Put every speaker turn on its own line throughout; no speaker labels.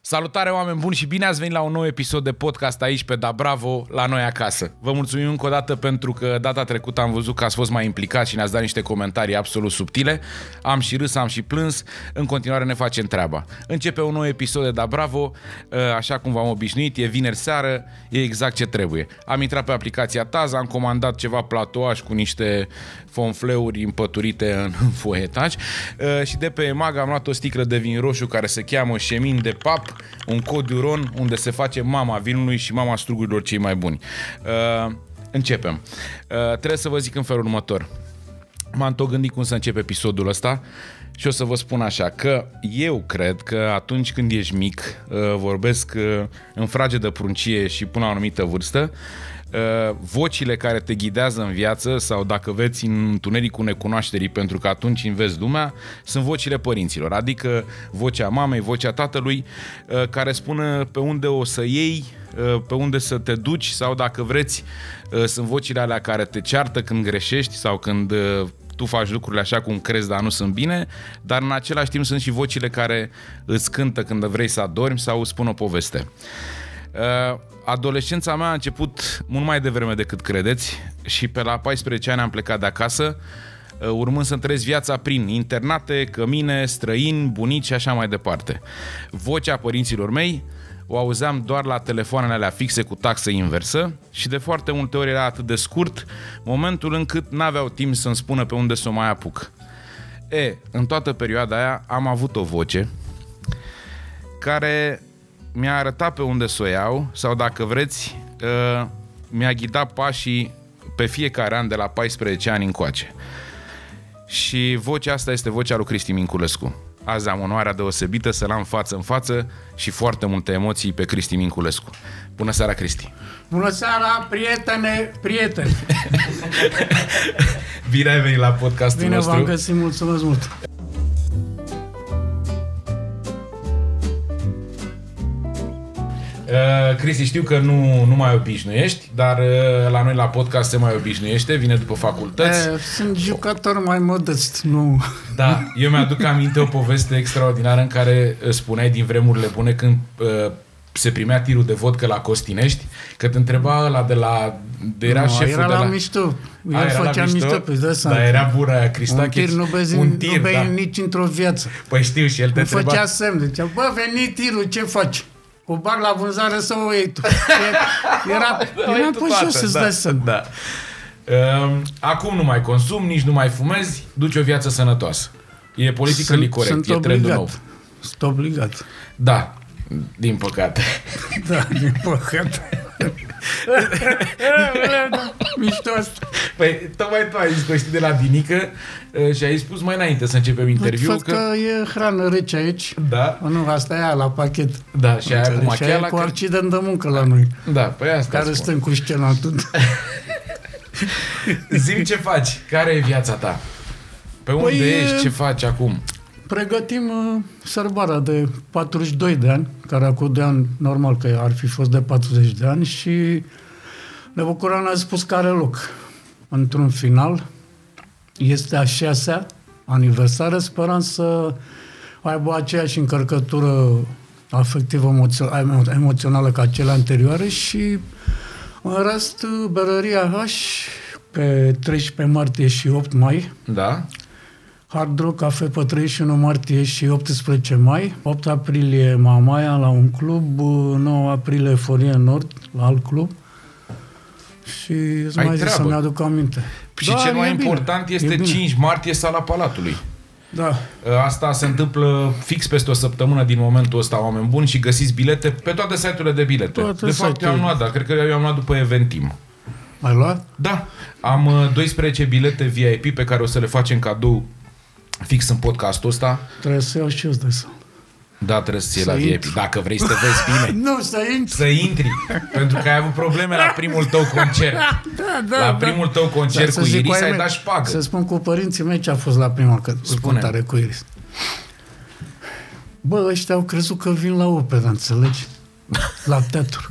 Salutare, oameni buni, și bine ați venit la un nou episod de podcast aici pe Da Bravo, la noi acasă. Vă mulțumim încă o dată pentru că data trecută am văzut că ați fost mai implicați și ne-ați dat niște comentarii absolut subtile. Am și râs, am și plâns. În continuare ne facem treaba. Începe un nou episod de Da Bravo, așa cum v-am obișnuit, e vineri seară, e exact ce trebuie. Am intrat pe aplicația Taza, am comandat ceva platouaj cu niște fonfleuri împăturite în foietaj și de pe EMAG am luat o sticlă de vin roșu care se cheamă Șemin de Pap, un cod Duron unde se face mama vinului și mama strugurilor cei mai buni. Începem. Trebuie să vă zic în felul următor. M-am tot gândit cum să încep episodul ăsta și o să vă spun așa, că eu cred că atunci când ești mic, vorbesc în frage de pruncie și până la o anumită vârstă, vocile care te ghidează în viață sau dacă veți în întunericul necunoașterii, pentru că atunci înveți lumea, sunt vocile părinților, adică vocea mamei, vocea tatălui, care spune pe unde o să iei, pe unde să te duci, sau dacă vreți, sunt vocile alea care te ceartă când greșești sau când tu faci lucrurile așa cum crezi, dar nu sunt bine, dar în același timp sunt și vocile care îți cântă când vrei să adormi sau îți spun o poveste. Adolescența mea a început mult mai devreme decât credeți și pe la 14 ani am plecat de acasă, urmând să-mi trăiesc viața prin internate, cămine, străini, bunici și așa mai departe. Vocea părinților mei o auzeam doar la telefoanele alea fixe cu taxă inversă și de foarte multe ori era atât de scurt momentul încât n-aveau timp să-mi spună pe unde să o mai apuc. În toată perioada aia am avut o voce care mi-a arătat pe unde să o iau sau, dacă vreți, mi-a ghidat pașii pe fiecare an de la 14 ani încoace. Și vocea asta este vocea lui Cristi Minculescu. Azi am onoarea deosebită să-l am față în față și foarte multe emoții pe Cristi Minculescu. Bună seara, Cristi!
Bună seara, prieteni!
Bine ai venit la podcastul nostru!
Bine v-am găsit, mulțumesc mult!
Cristi, știu că nu mai obișnuiești, dar la noi la podcast se mai obișnuiește, vine după facultăți.
Sunt jucător mai modest, nu...
Da, eu mi-aduc aminte o poveste extraordinară în care spuneai din vremurile bune când se primea tirul de vodcă la Costinești, că te întreba ăla era șeful
era
de la...
mișto. El făcea mișto, pe dă seama.
Dar era bună aia, Cristache.
Un tir nu bei nici într-o viață.
Păi știu, și el te întreba...
făcea semn, zicea, bă, veni tirul, ce faci? Cu bag la vânzare să o iei tu. Era pe jos să-ți dai seama.
Da. Acum nu mai consumi, nici nu mai fumezi, duci o viață sănătoasă. E politically corect, e trendul nou.
Sunt obligat.
Da, din păcate.
Da, din păcate. Mișto asta.
Păi, tocmai tu ai zis că știi de la Dinică și ai spus mai înainte să începem interviul
că e hrană rece aici.
Da.
Nu, asta e aia la pachet.
Da, și aia cu
machiala. Cu accident de muncă la noi.
Da, păi asta
care stăm cu scena tot.
Zi-mi ce faci, care e viața ta? Pe unde ești, ce faci acum?
Pregătim sărbarea de 42 de ani, care acum de ani, normal că ar fi fost de 40 de ani, și ne bucurăm, ne-a spus că are loc într-un final. Este a 6-a aniversare, sperăm să aibă aceeași încărcătură afectivă-emoțională ca cele anterioare și în rest Berăria H pe 13 martie și 8 mai.
Da.
Hard Rock Cafe pe 31 martie și 18 mai, 8 aprilie Mamaia la un club, 9 aprilie Forie Nord la alt club și îți mai zic să-mi aduc aminte.
Și cel mai important este 5 martie Sala Palatului.
Da.
Asta se întâmplă fix peste o săptămână din momentul ăsta, oameni buni, și găsiți bilete pe toate site-urile de bilete. De fapt, eu am luat, dar cred că eu am luat după Eventim.
Ai luat?
Da. Am 12 bilete VIP pe care o să le facem cadou fix în podcastul ăsta.
Trebuie să iau și eu, de să.
Da, trebuie să iei la VIP. Dacă vrei să te vezi bine.
Nu, să intri.
Să intri. Pentru că ai avut probleme la primul tău concert. La primul tău concert cu Iris ai dat șpagă.
Să spun cu părinții mei ce a fost la prima cântare cu Iris. Bă, ăștia au crezut că vin la operă, înțelegi? La teatru.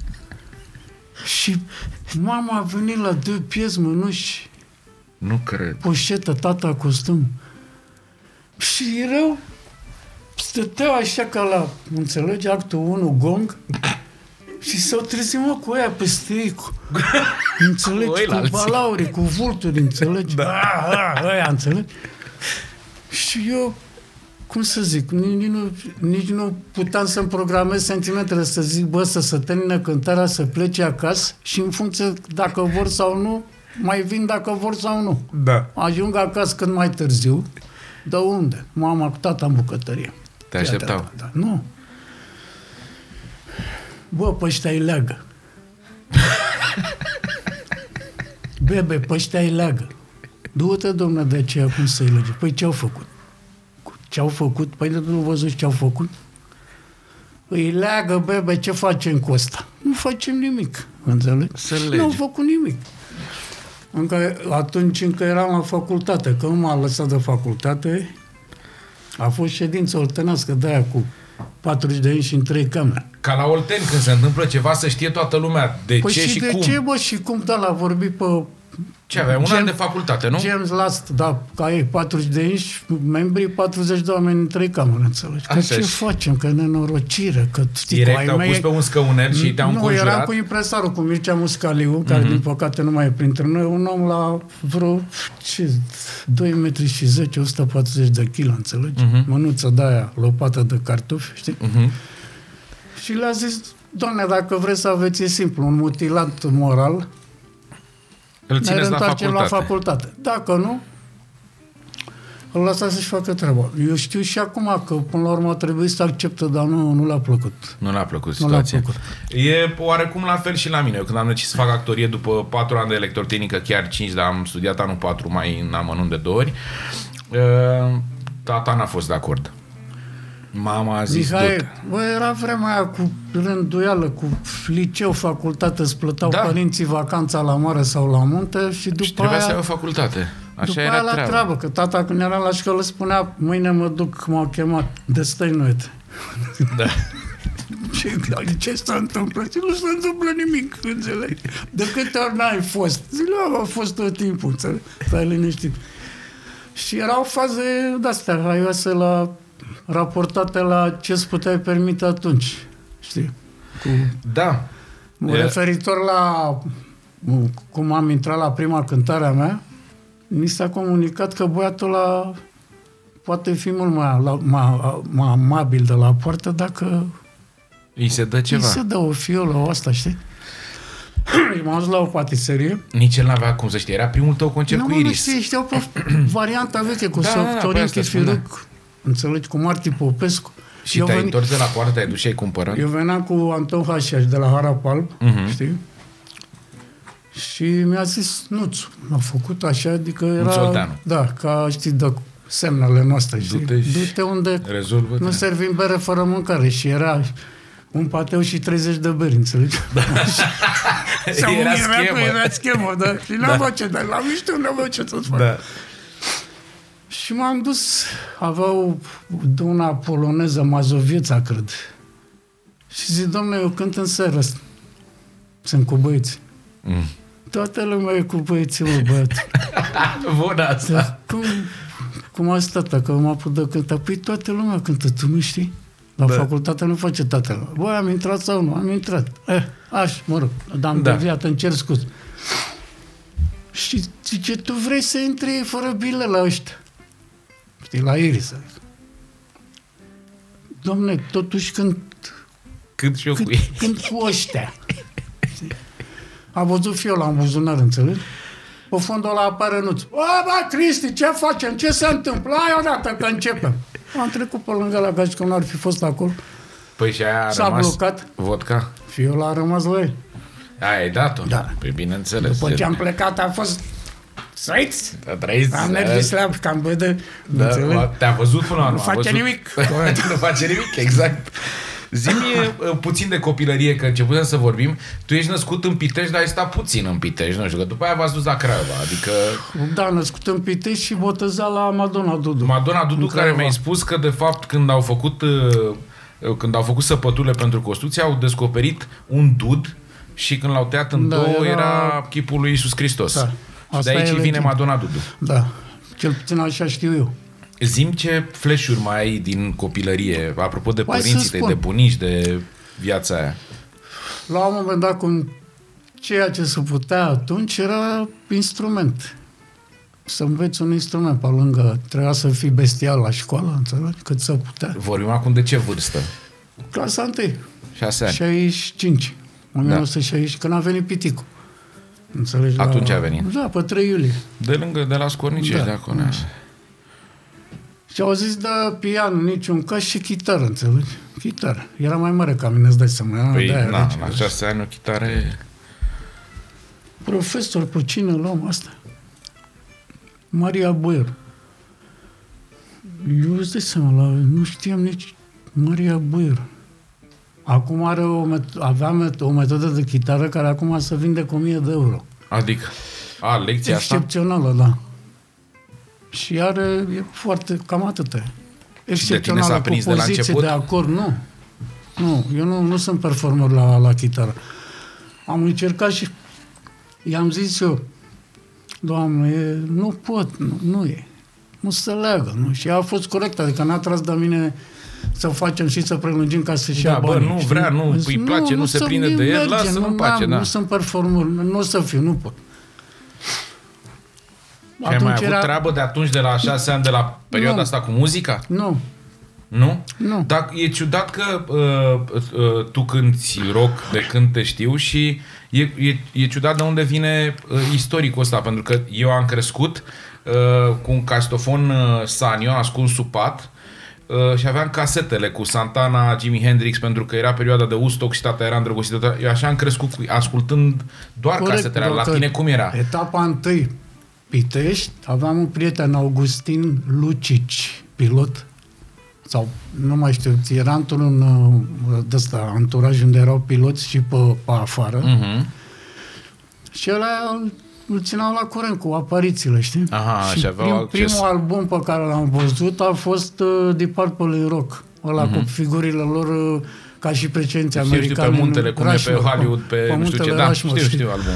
Și mama a venit la 2 piese, mănuși.
Nu cred.
Poșetă, tata, costum. Și erau stăteau așa ca la, înțelegi, actul 1, gong, și s-au trezit, mă, cu aia peste ei, înțelegi, cu balauri, cu vulturi, înțelegi? Da. Aia, înțelegi? Și eu, cum să zic, nici nu puteam să-mi programez sentimentele, să zic, bă, să termine cântarea, să plece acasă și în funcție dacă vor sau nu, mai vin dacă vor sau nu.
Da.
Ajung acasă cât mai târziu. De unde? Mama cu tata în bucătărie.
Te așteptau?
Da. Nu. Bă, pe ăștia îi leagă. Bebe, pe ăștia îi leagă. Du-te, domnule, de aceea cum să-i lege. Păi ce-au făcut? Ce-au făcut? Păi nu văzut ce-au făcut? Îi leagă, bebe, ce facem cu ăsta? Nu facem nimic, înțelegi? Nu au făcut nimic. Atunci încă eram la facultate, că nu m-a lăsat de facultate, a fost ședință oltenească de aia cu 40 de ani și în 3 camere.
Ca la Olteni, când se întâmplă ceva, să știe toată lumea de
păi
ce și
de
cum.
Ce, bă, și cum, da, l-a vorbit pe...
Ce avea? Un an de facultate, nu?
James Last, da, ca ei, 40 de ani și membrii 40 de oameni în 3 camere, înțelegi? Că ce facem? Că nenorocire, că știi,
direct au pus pe un scăunet și te-au înconjurat?
Nu, eram cu impresarul, cu Mircea Muscaliu, care din păcate nu mai e printre noi, un om la vreo 2 metri și 10, 140 de kg, înțelegi? Mânuță de aia, lopată de cartofi, știi? Și le-a zis, doamne, dacă vreți să aveți, e simplu, un mutilat moral,
îl țineți la facultate.
Dacă nu, îl lăsați să-și facă treaba. Eu știu și acum că, până la urmă, trebuie să acceptă, dar nu l-a plăcut.
Nu l-a plăcut situația. E oarecum la fel și la mine. Eu când am decis să fac actorie după 4 ani de electrotehnică, chiar 5, dar am studiat anul 4 mai în amănunt de 2 ori, tata n-a fost de acord. Mama a zis
bă, era vremea aia cu rânduială, cu liceu, facultate, îți plăteau părinții vacanța la mare sau la munte și după
trebuia
aia...
să ai o facultate. Așa
după
era
aia la treabă, că tata când era la școală spunea, mâine mă duc, m-au chemat, destăinuie-te. Da. Și ce se întâmplă? Și nu se întâmplă nimic, înțelegi? De câte ori n-ai fost? Zic, a fost tot timpul, înțelegi? Stai liniștit. Și erau faze de-astea haioase raportate la ce îți puteai permite atunci, știi?
Da.
Referitor la cum am intrat la prima cântare a mea, mi s-a comunicat că băiatul ăla poate fi mult mai amabil de la poartă dacă
îi se dă ceva.
Îi se dă o fiolă, o asta, știi? M-am dus la o patiserie.
Nici el n-avea cum să știe. Era primul tău concert cu Iris.
Nu, știau pe varianta veche cu Sorin Chifiruc, înțelegi, cu Marti Popescu.
Și te-ai întors de la poartă, te-ai dus și ai cumpărat?
Eu veneam cu Anton Hașiaș de la Harapalb, știi? Și mi-a zis, Nuțu, m-a făcut așa, adică era... Da, ca, știi, de semnele noastre, știi? Du-te unde
rezolvă-te.
Nu servim bere fără mâncare. Și era un pateu și 30 de beri, înțelegi? Da. Era schemă, da. Și n-avea ce, dar la mișto n-avea ce să-ți fac. Da. Și m-am dus, aveau una poloneză, Mazovieța, cred. Și zic, dom'le, eu cânt în seara asta. Sunt cu băieți. Toată lumea e cu băieții, mă, băiat.
Bună asta.
Cum a stat, că m-a putut de cânta? Păi toată lumea cântă, tu nu știi? La facultate nu face toată lumea. Băi, am intrat sau nu? Am intrat. Mă rog, dar am deviat, îmi cer scuz. Și zice, tu vrei să intri fără bile la ăștia? Știi, la Iris. Dom'le, totuși
cânt și eu cu ei.
Cânt cu ăștia. A văzut fiola în buzunar, înțelegi? Pe fondul ăla apare Nuț. Bă, Cristi, ce facem? Ce se întâmplă? Hai odată că începem. Am trecut pe lângă la gaci, că nu ar fi fost acolo.
Păi și aia a
s-a
rămas
blocat.
Vodka?
Fiola a rămas la ei.
Ai dat-o?
Da.
Păi bineînțeles.
După ce am plecat a fost... Trăiți?
Am
nervii slab, cam bădă.
Te-a văzut până la urmă.
Nu face nimic.
Nu face nimic, exact. Zi-mi puțin de copilărie, că începusem să vorbim. Tu ești născut în Pitești, dar ai stat puțin în Pitești, nu știu, că după aia v-ați dus la Craiova, adică...
Da, născut în Pitești și botezat la Madonna Dudu.
Madonna Dudu, care mi-ai spus că, de fapt, când au făcut săpăturile pentru construcție, au descoperit un dud și când l-au tăiat în două, era chipul lui Iisus Hristos. Da. Și de aici vine Madonna Dudu.
Da, cel puțin așa știu eu.
Zi-mi ce flash-uri mai ai din copilărie, apropo de
Hai
părinții
să
tăi,
spun.
de bunici, de viața aia.
La un moment dat, cum ceea ce se putea atunci era instrument. Să înveți un instrument pe lângă. Trebuia să fii bestial la școală, înțelegi? Cât să putea.
Vorbim acum de ce vârstă?
Clasa 1.
6 ani.
65. 1960, când a venit piticul. Înțelegi?
Atunci a venit.
Da, pe 3 iulie.
De la Scornicești,
Da.
de acolo.
Și au zis, da, pian, niciun caz și chitară, înțelegi? Chitară. Era mai mare ca mine, îți dai seama.
Păi,
De-aia,
na,
deci,
la 6 ani o chitară e...
Profesor, pe cine luăm asta? Maria Boier. Eu îți dai seama, nu știam nici Maria Boier. Acum avea o metodă de chitară care acum se vinde cu 1000 de euro.
Adică, lecția asta?
Excepțională, da. Și e foarte, cam atât. Excepțională,
s-a prins
cu
de la
poziție
început?
de acord, nu. Nu, eu nu sunt performer la chitară. Am încercat și i-am zis eu, Doamne, nu pot, nu e. Nu se leagă, nu? Și ea a fost corectă, adică n-a tras de mine să facem și să prelungim ca să-și ia bani.
nu vrea, nu îi place, nu se prinde de el, lasă-l în pace, da.
Nu sunt performer, nu o să fiu, nu pot.
Și ai mai avut treabă de atunci, de la 6 ani, de la perioada asta cu muzica?
Nu.
Nu?
Nu.
Dar e ciudat că tu cânti rock de când te știu și e ciudat de unde vine istoricul ăsta, pentru că eu am crescut cu un casetofon Sanyo ascuns sub pat și aveam casetele cu Santana, Jimi Hendrix, pentru că era perioada de Woodstock și tata era îndrăgostită. Eu așa am crescut ascultând doar casetele. La tine cum era?
Etapa 1, Pitești, aveam un prieten, Augustin Lucici, pilot, sau nu mai știu, era într-un anturaj unde erau piloți și pe afară. Și ăla îl țineau la curent cu aparițiile, știi?
Aha, și aveau acces.
Primul album pe care l-am văzut a fost Deep Purple in Rock, ăla cu figurile lor ca și precedenții americani.
Știu pe muntele, cum e pe Hollywood, pe nu știu ce, da, știu album.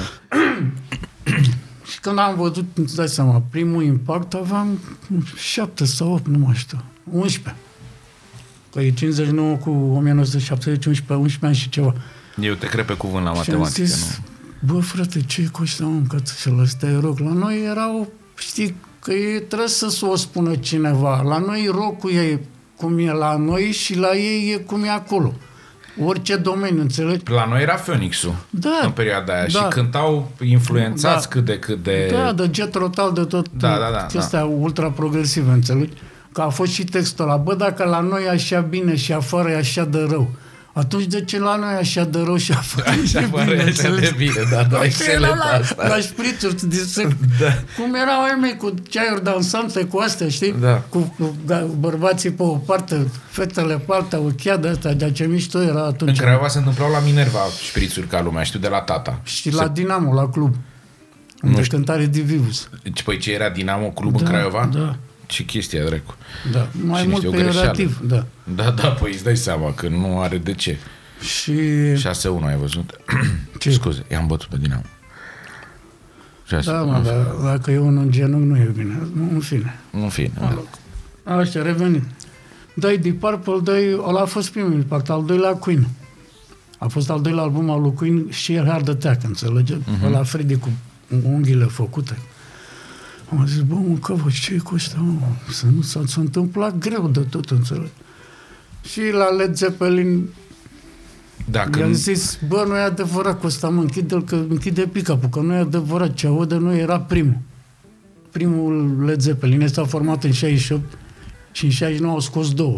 Și când am văzut, îți dai seama, primul impact aveam 7 sau 8, nu mai știu, 11. Că e 59 cu 1970, 11 ani și ceva.
Eu te cred pe cuvânt la matematică,
și am zis, bă, frate, ce e cu ăștia, mă, că ăsta e rock. La noi erau, știi, că trebuie să o spună cineva. La noi rock-ul e cum e la noi și la ei e cum e acolo. Orice domeniu, înțelegi?
La noi era Phoenix-ul în perioada aia și cântau influențați cât de...
Da, de Jet Rotal, de tot chestia ultra progresive, înțelegi? Că a fost și textul ăla. Bă, dacă la noi e așa bine și afară e așa de rău, atunci de ce la noi e așa de rău și afară e
așa de bine? Da, excelent asta.
La șprițuri, cum erau ai mei cu ceaiuri dansante, cu astea, știi?
Da.
Cu bărbații pe o parte, fetele pe alta, o cheadă asta, de ce mișto era atunci.
În Craiova se întâmplau la Minerva șprițuri ca lumea, știu de la tata.
Și la Dinamo, la club. Unde cântare Divivus.
Păi ce era Dinamo Club în Craiova?
Da.
Ce chestia, dracu.
Da, mai mult peiorativ, da.
Da, păi îți dai seama că nu are de ce.
Și...
6-1 ai văzut?
Ce?
Scuze, i-am bătut pe Dinamo. 6.
Da, mă, dar dacă e unul în genunchi nu e bine. În fine. Așa, revenim. Dai Deep Purple, ăla a fost primul impact, al doilea Queen. A fost al doilea album al lui Queen, Sheer Heart Attack, înțelege? Ăla Freddy cu unghiile făcute. Am zis, bă, mă, că ce e cu ăștia, mă? S-a întâmplat greu de tot, înțeleg. Și la Led Zeppelin i-am zis, bă, nu e adevărat cu ăsta, mă, închide pick-up-ul, că nu e adevărat, ce aude nu era primul. Primul Led Zeppelin este format în 68 și în 69 au scos 2.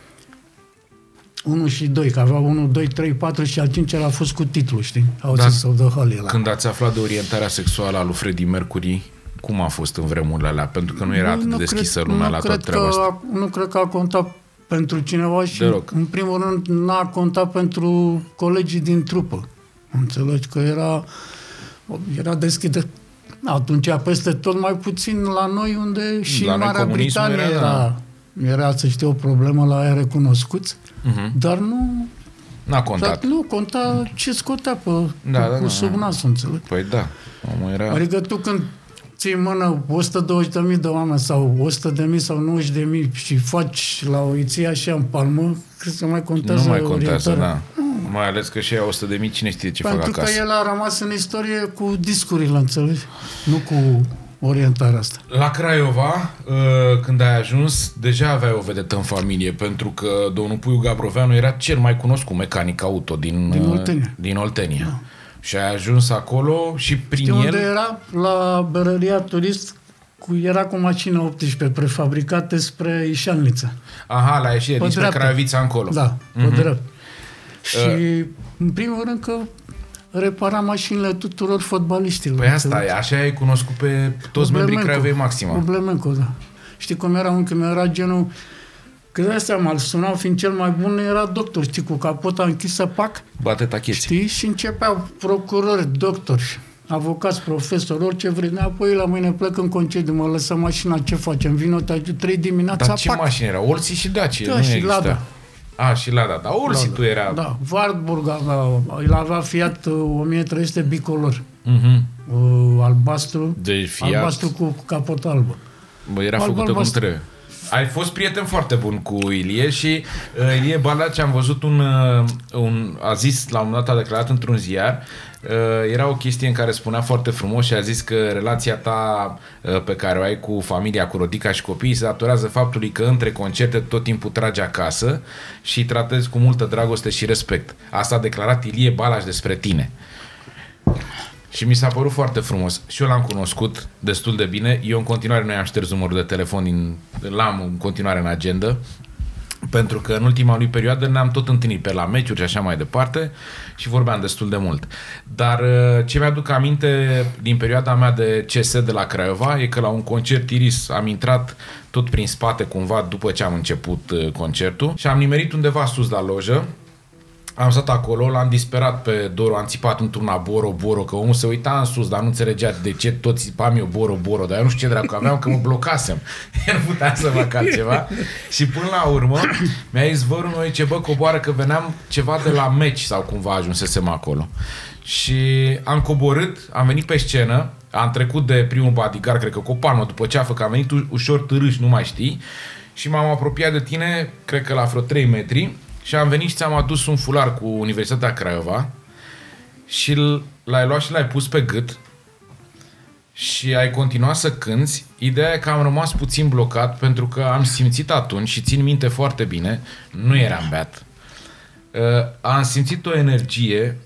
1 și 2, că avea 1, 2, 3, 4 și al 5-lea a fost cu titlu, știi? Sau The Holly ăla.
Când ați aflat de orientarea sexuală a lui Freddie Mercury, cum a fost în vremurile alea? Pentru că nu era atât de deschisă lumea la toată treaba asta.
Nu cred că a contat pentru cineva și, în primul rând, n-a contat pentru colegii din trupă. Înțelegi că era deschisă. Atunci, peste tot mai puțin la noi, unde și în Marea Britanie era, să știu, o problemă la aia recunoscuți, dar nu...
N-a contat.
Nu, conta ce scotea cu sub nasul, înțelegi?
Păi da.
Adică tu când ții în mână 120.000 de oameni sau 100.000 sau 90.000 și faci la o iție așa în palmă, cred că mai contează
Nu mai contează,
orientarea.
da. Mai ales că și aia 100.000, cine știe ce fac
Pentru
acasă.
că el a rămas în istorie cu discurile, înțelegi? Nu cu orientarea asta.
La Craiova, când ai ajuns, deja aveai o vedetă în familie, pentru că domnul Puiu Gabroveanu era cel mai cunoscut mecanic auto din Oltenia. Da. Și ai ajuns acolo și prin
Știi
el...
unde era? La Berăria Turist, era cu mașina 18 prefabricate spre Ișalnița.
Aha, la ieșire, dinspre Craiovița încolo.
Da, pe drept. Și, în primul rând, că repara mașinile tuturor fotbaliștilor.
Păi asta e, așa ai cunoscut pe toți membrii Craiovei Maxima.
Problemenco, da. Știi cum era unchiul meu? Era genul... Că de asta mă sunau, fiind cel mai bun, era doctor, știi, cu capota închisă, pac.
Bate tacheții.
Știi? Și începeau procurori, doctori, avocați, profesori, orice vrei. Apoi la mâine plec în concediu, mă lăsă mașina, ce facem? Vino, te ajut 3 dimineața,
Dar ce
pac.
mașini era? Olsi și Dacia,
Da,
nu
și
exista.
Lada.
A, și Lada, dar Olsi tu era...
Da, Wartburg el avea Fiat 1300 bicolor. Albastru,
De Fiat.
albastru cu capot albă.
Bă, era făcută cum trebuie. Ai fost prieten foarte bun cu Ilie și Ilie Balaci, am văzut a zis, la un moment dat a declarat într-un ziar, era o chestie în care spunea foarte frumos și a zis că relația ta pe care o ai cu familia, cu Rodica și copiii se datorează faptului că între concerte tot timpul tragi acasă și îi tratezi cu multă dragoste și respect. Asta a declarat Ilie Balaci despre tine. Și mi s-a părut foarte frumos. Și eu l-am cunoscut destul de bine. Eu în continuare nu i-am șters numărul de telefon, l-am în continuare în agenda, pentru că în ultima lui perioadă ne-am tot întâlnit pe la meciuri și așa mai departe și vorbeam destul de mult. Dar ce mi-aduc aminte din perioada mea de CS de la Craiova e că la un concert Iris am intrat tot prin spate cumva după ce am început concertul și am nimerit undeva sus la lojă. Am stat acolo, l-am disperat pe Doru, am țipat într-una Boro, că omul se uita în sus, dar nu înțelegea de ce tot țipam eu Boro, dar eu nu știu ce dracu aveam, că mă blocasem. El nu putea să fac altceva. Și până la urmă mi-a zis vărul meu, ce bă, coboară, că veneam ceva de la meci sau cumva ajunsesem acolo. Și am coborât, am venit pe scenă, am trecut de primul bodyguard, cred că cu o palmă după ceafă, că am venit ușor târâș, nu mai știi, și m-am apropiat de tine, cred că la vreo 3 metri, și am venit și ți-am adus un fular cu Universitatea Craiova și l-ai luat și l-ai pus pe gât și ai continuat să cânți. Ideea e că am rămas puțin blocat pentru că am simțit atunci și țin minte foarte bine, nu eram beat, am simțit o energie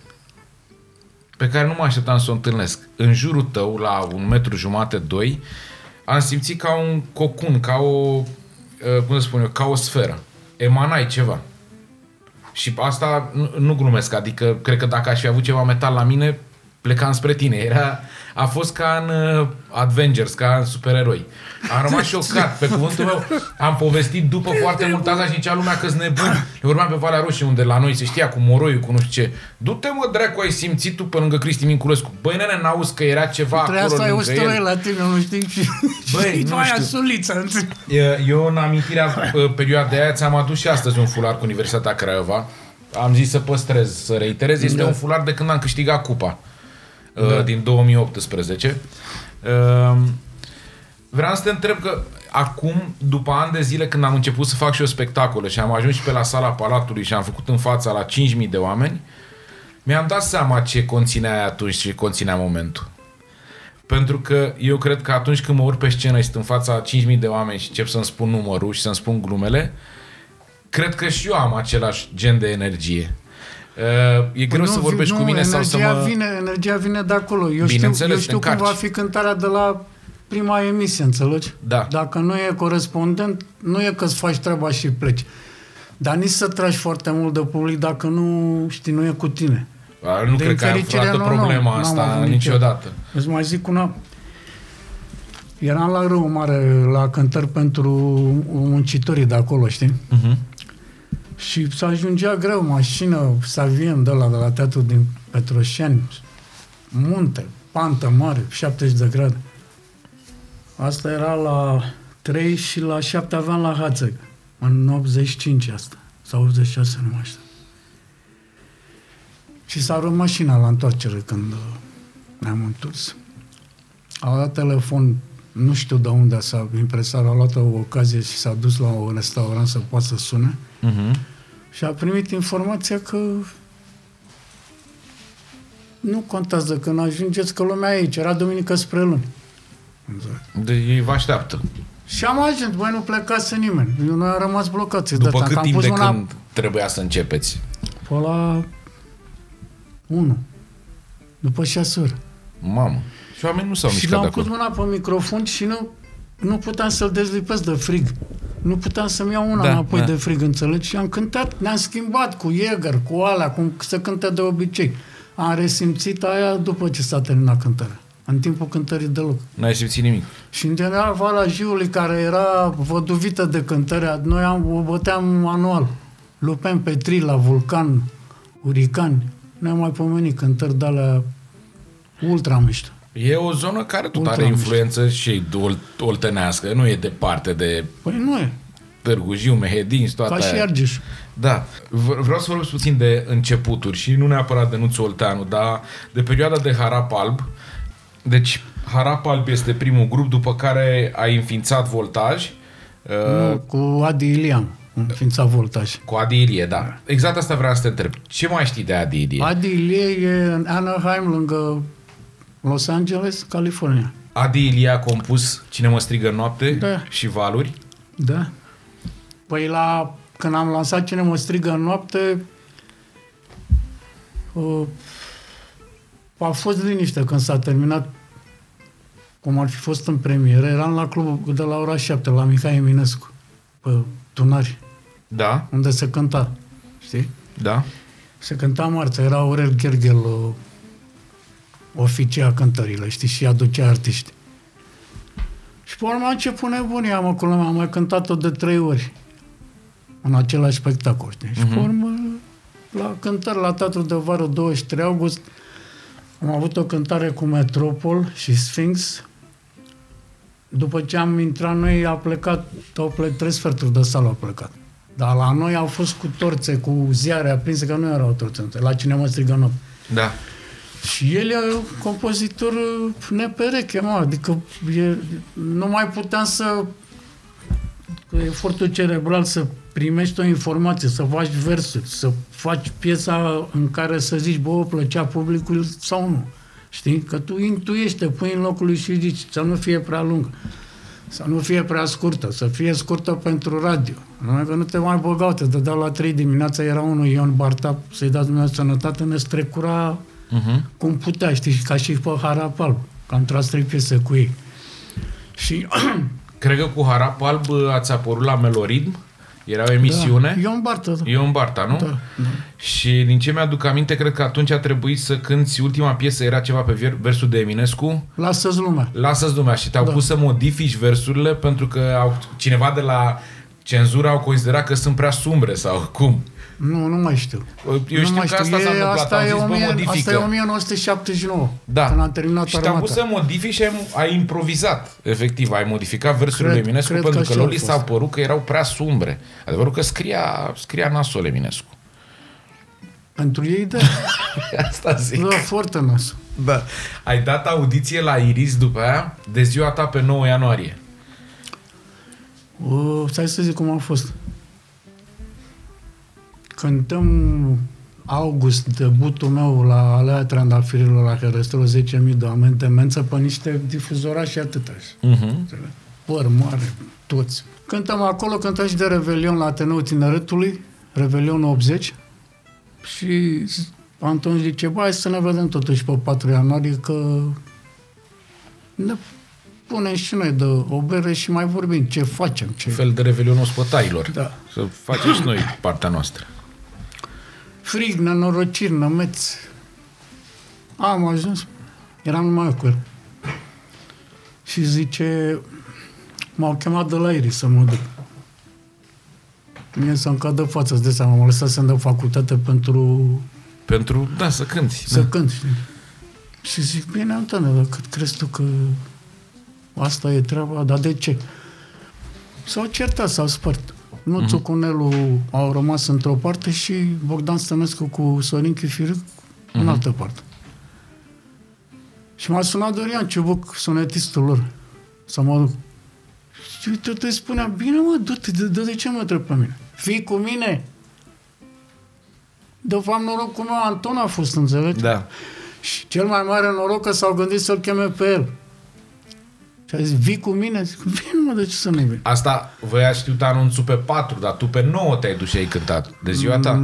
pe care nu mă așteptam să o întâlnesc. În jurul tău, la 1,5 metru, 2, am simțit ca un cocun, ca o, cum să spun eu, ca o sferă. Emanai ceva. Și asta nu glumesc, adică cred că dacă aș fi avut ceva metal la mine, plecam spre tine. A fost ca în Avengers, ca în supereroi. Am rămas șocat, pe cuvântul meu. Am povestit după foarte mult asta și zicea lumea că-s nebun. Le vorbeam pe Valea Roșie, unde la noi se știa cu Moroiu, cu nu știu ce. Du-te, mă, dracu, ai simțit tu pe lângă Cristi Minculescu. Băi, nene, n-auzi că era ceva acolo lângă el? Trebuie să ai o
la tine, nu știi?
Băi, nu știu.
Suliță.
Eu, în amintirea perioadei aia, ți-am adus și astăzi un fular cu Universitatea Craiova. Am zis să păstrez, să reiterez. Este un fular de când am câștigat cupa. Din 2018. Vreau să te întreb că acum, după ani de zile, când am început să fac și eu spectacole și am ajuns și pe la Sala Palatului și am făcut în fața la 5.000 de oameni, mi-am dat seama ce conținea aia atunci și ce conținea momentul. Pentru că eu cred că atunci când mă urc pe scenă și sunt în fața 5.000 de oameni și încep să-mi spun numărul și să-mi spun glumele, cred că și eu am același gen de energie. E greu să vorbești cu mine sau să mă...
Energia vine de acolo. Eu știu cum va fi cântarea de la prima emisie, înțelegi?
Da.
Dacă nu e corespondent, nu e că-ți faci treaba și pleci. Dar nici să tragi foarte mult de public dacă nu, știi, nu e cu tine.
Nu cred că ai aflat problema asta niciodată.
Îți mai zic una. Eram la Râu Mare la cântări pentru muncitorii de acolo, știi? Și se ajungea greu, mașină, Saviem de la teatru din Petroșeni, munte, pantă mare, 70 de grade. Asta era la 3 și la 7 aveam la Hațeg, în 85 asta, sau 86, nu mai știu. Și s-a rupt mașina la întoarcere când ne-am întors. a dat telefon, nu știu de unde impresarul a luat o ocazie și s-a dus la un restaurant să poată să sune și a primit informația că nu contează când ajungeți, că lumea e aici. Era duminică spre luni.
De ei vă așteaptă.
Și am ajuns, băi, nu plecase nimeni. Noi am rămas blocați.
După cât timp de când trebuia să începeți?
Pe la 1. După 6 ore.
Mamă. Și oamenii nu s-au mișcat de acolo.
Și l-am pus mâna pe microfon și nu puteam să-l dezlipesc de frig. Nu puteam să-mi iau una înapoi de frig, înțelegi? Și am cântat, ne-am schimbat cu Jäger, cu alea, cum se cântă de obicei. Am resimțit aia după ce s-a terminat cântarea. În timpul cântării deloc.
N-ai simțit nimic.
Și în general, Vala Jiului, care era văduvită de cântarea, noi o băteam anual. Lupen Petri la Vulcan, Urican. Ne-am mai pomenit cântări de-alea ultra mișto.
E o zonă care tot are influență și oltenească. Nu e departe de...
Păi nu e.
Târgu Jiu, Mehedin, toate
ca și Argeș.
Da. Vreau să vorbesc puțin de începuturi și nu neapărat de Nuțu Olteanu, dar de perioada de Harap Alb. Deci, Harap Alb este primul grup, după care ai înființat Voltaj.
Nu, cu Adi Ilie înființat Voltaj.
Cu Adi Ilie, da. Exact asta vreau să te întreb. Ce mai știi de Adi Ilie?
Adi Ilie e în Anaheim, lângă Los Angeles, California.
Adi Ilie a compus Cine mă strigă în noapte și Valuri?
Da. Păi când am lansat Cine mă strigă în noapte, a fost liniște când s-a terminat, cum ar fi fost în premieră. Eram la clubul de la ora 7, la Mihai Eminescu, pe Tunari.
Da.
Unde se cânta, știi?
Da.
Se cânta marța, era Aurel Gherghel oficia cântările, știi? Și aducea artiști. Și pe urmă a început nebunia, mă, acolo am mai cântat-o de 3 ori în același spectacol, știi? Și pe urmă, la cântări la Teatru de Vară 23 august, am avut o cântare cu Metropol și Sphinx. După ce am intrat noi, au plecat 3 sferturi de sală au plecat. Dar la noi au fost cu torțe, cu ziare aprinse, că nu erau torțe, la Cine mă strigă în noapte.
Da.
Și el e un compozitor nepereche, mă, adică nu mai puteam să... efortul cerebral să primești o informație, să faci versuri, să faci piesa în care să zici, bă, plăcea publicul sau nu. Știi? Că tu intuiești, te pui în locul lui și zici, să nu fie prea lungă, să nu fie prea scurtă, să fie scurtă pentru radio. Numai că nu te mai băgau, te dădeau la 3 dimineața, era unul Ion Barta, să-i dați Dumnezeu sănătate, ne strecura cum putea, știi, ca și pe Harap Alb, că am tras 3 piese cu ei. Și...
Cred că cu Harap Alb ați apărut la Meloridm, era o emisiune.
Da. Ion Barta, da.
Ion Barta, nu?
Da.
Și din ce mi-aduc aminte, cred că atunci a trebuit să cânti ultima piesă, era ceva pe versul de Eminescu.
Lasă-ți lumea.
Lasă-ți lumea. Și te-au pus să modifici versurile pentru că cineva de la cenzură au considerat că sunt prea sumbre sau cum?
Nu mai știu.
Eu știu că asta s-a întâmplat. Asta
e 1979.
Da.
Când am terminat
și te-am pus să modifici și ai improvizat. Efectiv, ai modificat versurile Eminescu pentru că lor li s-a părut că erau prea sumbre. Adevărul că scria nasol Eminescu.
Pentru ei, da.
Asta zic.
Da, foarte nasol.
Da. Ai dat audiție la Iris după aia de ziua ta pe 9 ianuarie.
Stai să zic cum a fost. Cântăm august, debutul meu la Alea Trandafirilor, la Herăstrău, 10.000 de oameni, demență pe niște difuzorași și atâta. Păr mare, toți. Cântăm acolo, cântăm și de Revelion la Ateneul Tineretului, Revelion 80, și Anton zice, hai să ne vedem totuși pe 4 ianuarie, că ne punem și noi de o bere și mai vorbim ce facem. Ce...
fel de Revelionul Spătailor.
Da.
Să facem și noi partea noastră.
Frig, nenorociri, nămeți. Am ajuns. Eram numai cu el. Și zice, m-au chemat de la Iris să mă duc. Mie să-mi cadă față, îți dai seama, m-a lăsat să-mi dau facultate pentru,
da, să cânti.
Să cânt, știi? Și zic, bine, Antone, dar cât crezi tu că asta e treaba? Dar de ce? S-au certat, s-au spart. Nuțu cu Nelu au rămas într-o parte și Bogdan Stănescu cu Sorin Chifiric în altă parte. Și m-a sunat Dorian Ciubuc, sonetistul lor, să mă duc. Și tot îi spunea, bine mă, du-te, de ce mă trebuie pe mine? Fii cu mine! De fapt, norocul meu, Anton a fost, înțelegi?
Da.
Și cel mai mare noroc că s-au gândit să-l cheme pe el. Și a zis, vii cu mine? Zic, bine mă, de ce să nu vin?
Asta, voi ați știut anunțul pe 4, dar tu pe 9 te-ai dus și ai cântat. De ziua ta?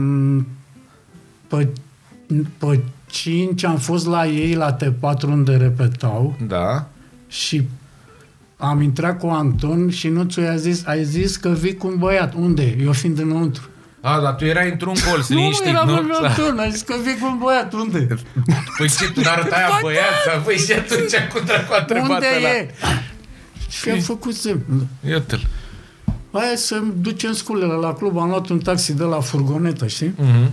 Pe 5 am fost la ei, la T4, unde repetau.
Da.
Și am intrat cu Anton și Nuțu ai zis că vii cu un băiat. Unde? Eu fiind înăuntru.
Dar tu erai într-un colț, liniștit,
nu?
nu?
Nu, Anton, a zis că vii cu un băiat. Unde?
Păi ce, tu n-arătai a băiat? Păi și atunci cu dracu a întrebat
unde
ăla.
e? Și am făcut semn.
Iată-l.
Hai să ducem sculele la club. Am luat un taxi de la furgonetă, știi?
Mhm.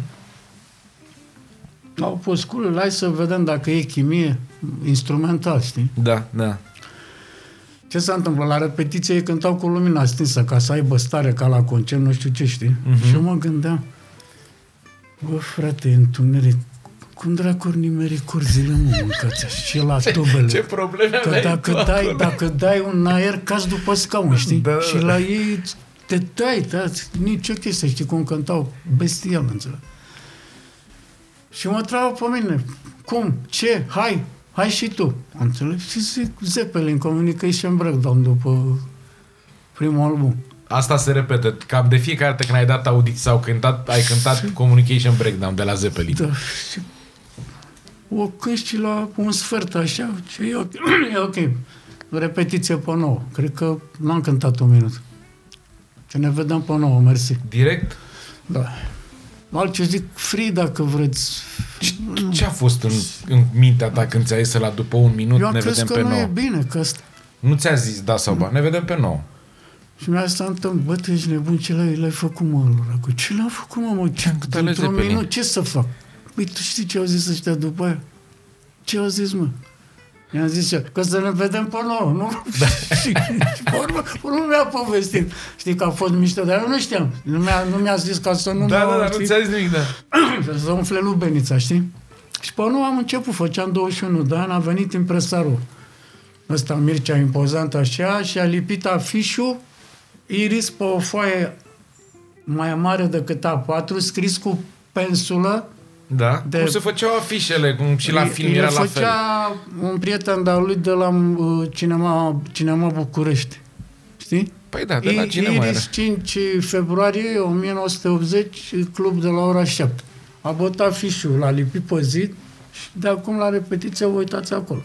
Au pus sculele, hai să vedem dacă e chimie instrumental, știi?
Da, da.
Ce s-a întâmplat? La repetiție ei cântau cu lumina stinsă ca să aibă stare ca la concert, nu știu ce, știi? Și eu mă gândeam, bă, frate, întuneric, cum dracu nimeri curzile, mă, mâncați așa, și la tubele.
Ce probleme
că dacă dai un aer, cazi după scaun, știi?
Da.
Și la ei te dai, nicio chestie, știi cum cântau, bestial, înțeleg. Și mă întreabă pe mine, cum, ce, hai și tu, înțelegi? Și zic, Zeppelin, Communication Breakdown după primul album.
Asta se repetă, cam de fiecare dată când ai dat audiții sau ai cântat Communication Breakdown de la Zeppelin.
Da, și o cânti și la un sfert așa, și e ok. Repetiție pe 9. Cred că n-am cântat un minut. Ce ne vedem pe 9, mersi.
Direct?
Da. Altce zic, free dacă vreți.
Ce a fost în mintea ta când ți-a zis la după un minut,
eu
ne vedem pe 9?
Eu că nu e bine, că asta...
Nu ți-a zis da sau ba, ne vedem pe 9.
Și mi-a stat întâmplă, bă, tu ești nebun, ce l-ai făcut, mă, Luracu? Ce l-am făcut, mă? Într-un minut, ce să fac? Păi, tu știi ce au zis ăștia după aia? Ce au zis, mă? I-am zis eu, că să ne vedem pe 9, nu? Da. și pe urmă mi-a povestit. Știi că a fost mișto, dar eu nu știam. Nu mi-a zis ca să nu...
Da, nu ți-a zis nimic, da.
Să umfle lubenița, știi? Și pe urmă am început, făceam 21 de ani, a venit impresarul ăsta, Mircea, impozant așa, și a lipit afișul Iris pe o foaie mai mare decât A4, scris cu pensulă.
Da? Cum se făceau afișele, cum și la film era la fel.
făcea un prieten de-al lui de la Cinema București. Știi?
Păi da, de la Cinema
Iris, 5 februarie 1980, club de la ora 7. A bătat afișul, l-a lipit pe zid și de acum la repetiție vă uitați acolo.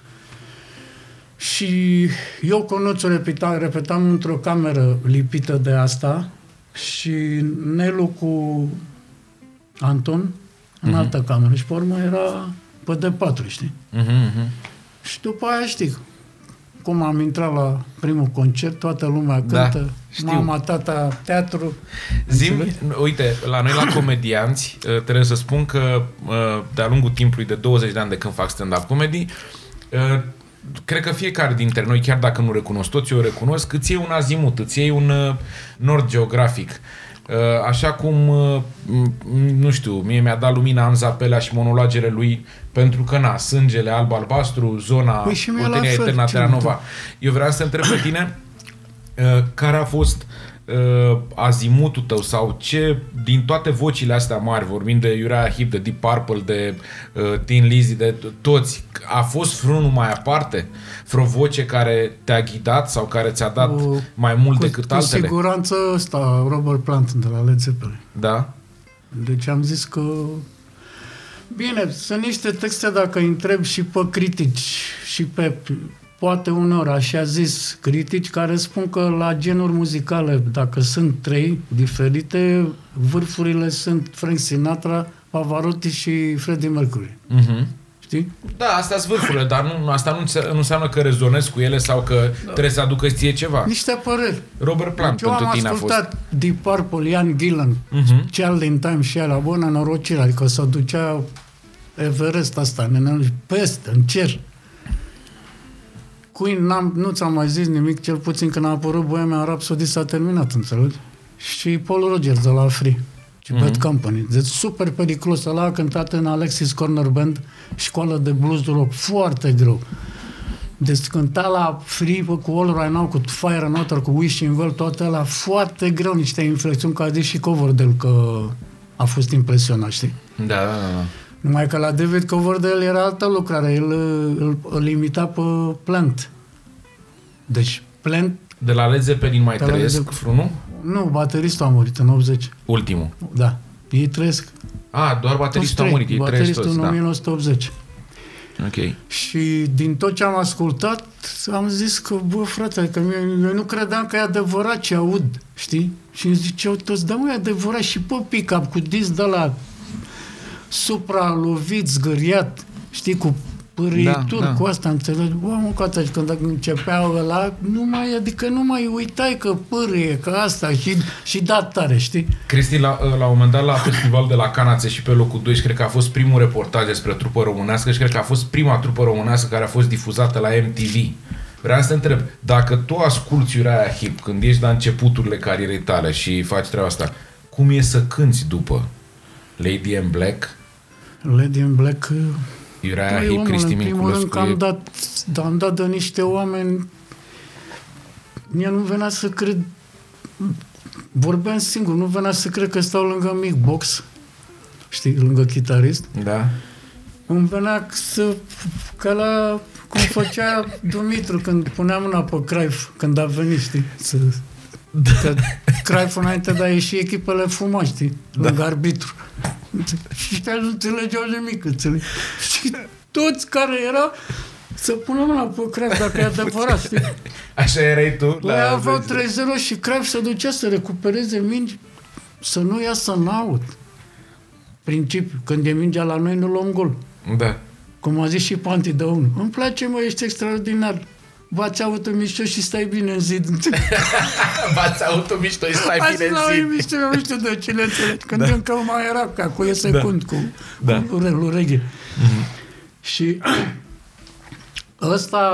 Și eu cu Nuțu repetam într-o cameră lipită de asta și Nelu cu Anton în altă cameră și pe urmă era pe D4, știi? Și după aia știi cum am intrat la primul concert, toată lumea cântă, mama, tata, teatru.
Zi-mi, uite, la noi la comedianți trebuie să spun că de-a lungul timpului de 20 de ani de când fac stand-up comedy, cred că fiecare dintre noi, chiar dacă nu recunosc, toți eu recunosc, că îți iei un azimut, îți iei un nord geografic. Așa cum, nu știu, mie mi-a dat lumina Anza Pelea și monologele lui pentru că, na, Sângele alb-albastru, zona Oltenia Eterna Terranova. Eu vreau să te întreb pe tine care a fost azimutul tău sau ce din toate vocile astea mari, vorbind de Uriah Heep, de Deep Purple, de Thin Lizzy, de toți, a fost vreunul mai aparte? Vreo voce care te-a ghidat sau care ți-a dat mai mult decât altele? Cu
siguranță ăsta, Robert Plant de la Led Zeppelin.
Da?
Deci am zis că bine, sunt niște texte dacă îi întreb și pe critici și pe poate uneori așa zis critici care spun că la genuri muzicale, dacă sunt 3 diferite, vârfurile sunt Frank Sinatra, Pavarotti și Freddie Mercury. Știi?
Da, astea sunt vârfurile, dar asta nu înseamnă că rezonezi cu ele sau că trebuie să aducă ție ceva.
Niște păreri.
Robert Plant pentru tine a fost.
Eu am ascultat Deep Purple, Ian Gillan, Child in Time și alea, bă, nenorocire, adică se ducea Everest asta, peste, în cer. Queen, nu ți-am mai zis nimic, cel puțin când a apărut Bohemian Rhapsody s-a terminat, înțelegi? Și Paul Rogers de la Free. și Bad Company. Deci super periculos. Ăla a cântat în Alexis Corner Band, școală de blues rock, foarte greu. Deci cânta la Free cu All Right Now, cu Fire and Water, cu Wishing Well, toate alea, foarte greu, niște inflexiuni, că a zis și Coverdale că a fost impresionat, știi?
Da.
Numai că la David Coverdale era altă lucrare, el îl imita pe Plant. Deci Plant...
De la Led Zeppelin mai trăiesc, frunul?
Nu, bateristul a murit în 80.
Ultimul.
Da. Ei trăiesc.
Doar bateristul a murit, ei trăiesc toți,
în 1980.
Ok.
Și din tot ce am ascultat, am zis că, bă, frate, că eu nu credeam că e adevărat ce aud, știi? Și îmi ziceau toți, da, mă, e adevărat și pe pick-up, cu disc de la supra-lovit, zgâriat, știi, cu pârâituri, cu asta, înțelegi? Bă, mă, cu asta, și când începeau ăla, nu mai uitai că pârâie, că asta, și dat tare, știi?
Cristi, la un moment dat, la festival de la Cannes și pe locul 2, și cred că a fost primul reportaj despre trupă românească și cred că a fost prima trupă românească care a fost difuzată la MTV. Vreau să te întreb, dacă tu asculti Uriah Heep când ești la începuturile carierei tale și faci treaba asta, cum e să cânti după Lady in Black?
Lady in Black...
Uriah Heep, Cristi Minculescu...
În primul rând că am dat de niște oameni... Mie nu venea să cred... Vorbeam singur, nu venea să cred că stau lângă Mick Box, știi, lângă chitarist.
Da.
Îmi venea ca la... Cum făcea Dumitru când punea mâna pe Cruyff, când a venit, știi? Că Cruyff înainte de a ieși echipele fuma, știi? Lângă arbitru. Și ăștia nu înțelegeau nimic, înțelegi? Și toți care erau să pună mâna pe Cruyff, dacă e adevărat, știi?
Așa erai tu?
La aveau 3-0 și Cruyff se ducea să recupereze mingi, să nu iasă în aut. Principiu, când e mingea la noi, nu luăm gol.
Da.
Cum a zis și Panti de unul. Îmi place, mă, ești extraordinar. Bați auto mișto și stai bine în zid.
Bați auto mișto și stai bine în zid.
Nu știu de cine înțelegi. Când încă mai era, că acum e secund cu reghe. Și ăsta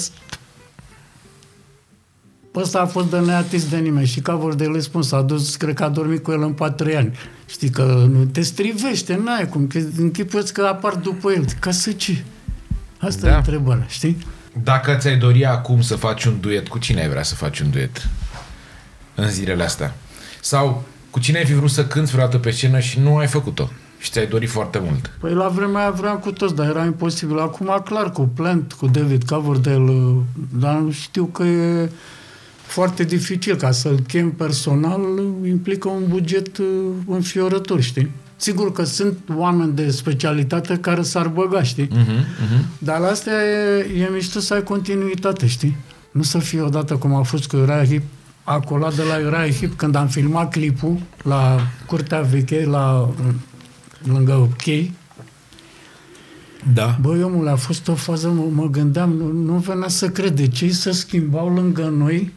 a fost de neatins de nimeni. Și ca vor de el spun, s-a dus, cred că a dormit cu el în 4 ani. Știi că nu te strivește, n-ai cum, că închipuiți că apar după el. Ca să ce? Asta e întrebarea, știi?
Dacă ți-ai dori acum să faci un duet, cu cine ai vrea să faci un duet în zilele astea? Sau cu cine ai fi vrut să cânti vreodată pe scenă și nu ai făcut-o? Și ți-ai dorit foarte mult?
Păi la vremea aia vreau cu toți, dar era imposibil. Acum, clar, cu Plant, cu David Coverdale, dar știu că e foarte dificil. Ca să-l chem personal, implică un buget înfiorător, știi? Sigur că sunt oameni de specialitate care s-ar băga, știi? Dar la astea e mișto să ai continuitate, știi? Nu să fie odată cum a fost cu Uriah Heep, acolo de la Uriah Heep, când am filmat clipul la Curtea Veche, lângă chei.
Da.
Băi, omule, a fost o fază, mă gândeam, nu venea să cred de ce se schimbau lângă noi,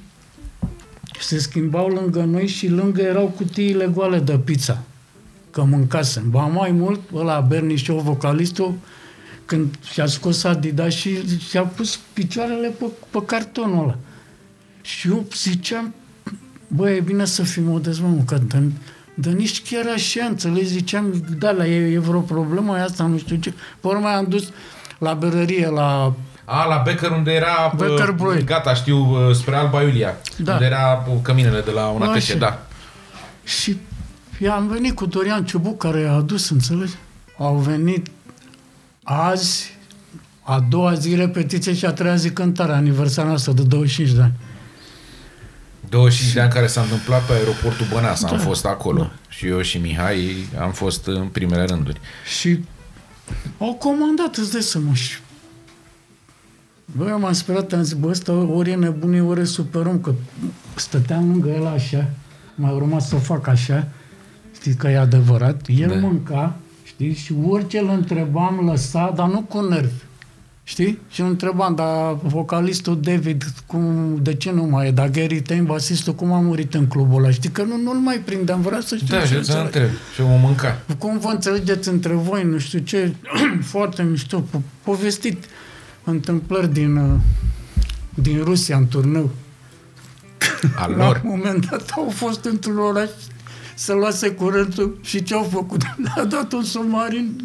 și lângă erau cutiile goale de pizza. Că mâncasem. Ba mai mult, ăla Bernie Shaw, vocalistul, când și-a scos Adidas și și-a pus picioarele pe cartonul ăla. Și eu ziceam, bă, e bine să fii modest, mă, că dar nici chiar așa, înțelegi, ziceam, da, e vreo problemă asta, nu știu ce. Pe urmă am dus la berărie, la
Becker, unde era
Becker
gata, știu, spre Alba Iulia, unde era căminele de la una pește, da.
Și am venit cu Dorian Ciubuc, care a adus, înțelegi? Au venit azi, a doua zi repetiție și a treia zi cântare, aniversarea noastră de 25 de ani.
25 de ani care s-a întâmplat pe aeroportul Băneasa, am fost acolo. Da. Și eu și Mihai am fost în primele rânduri.
Și au comandat, îți dai seama, și băi, eu m-am sperat, am zis, bă, ăsta ori e nebunie, ori e superom, că stăteam lângă el așa, mai urma să fac așa, știi că e adevărat, el mânca, știi, și orice îl întrebam, lăsa, dar nu cu nervi, știi? Și îl întrebam, dar vocalistul David, de ce nu mai e? Dar Gary Tame, basistul, cum a murit în clubul ăla? Știi că nu-l mai prindeam, vreau să știu.
Da, și să întreb. Și mă mânca.
Cum vă înțelegeți între voi, nu știu ce, foarte mișto, povestit întâmplări din Rusia în turneu.
Al lor.
La un moment dat au fost într-un oraș să luase curentul și ce-au făcut? Le-a dat un submarin.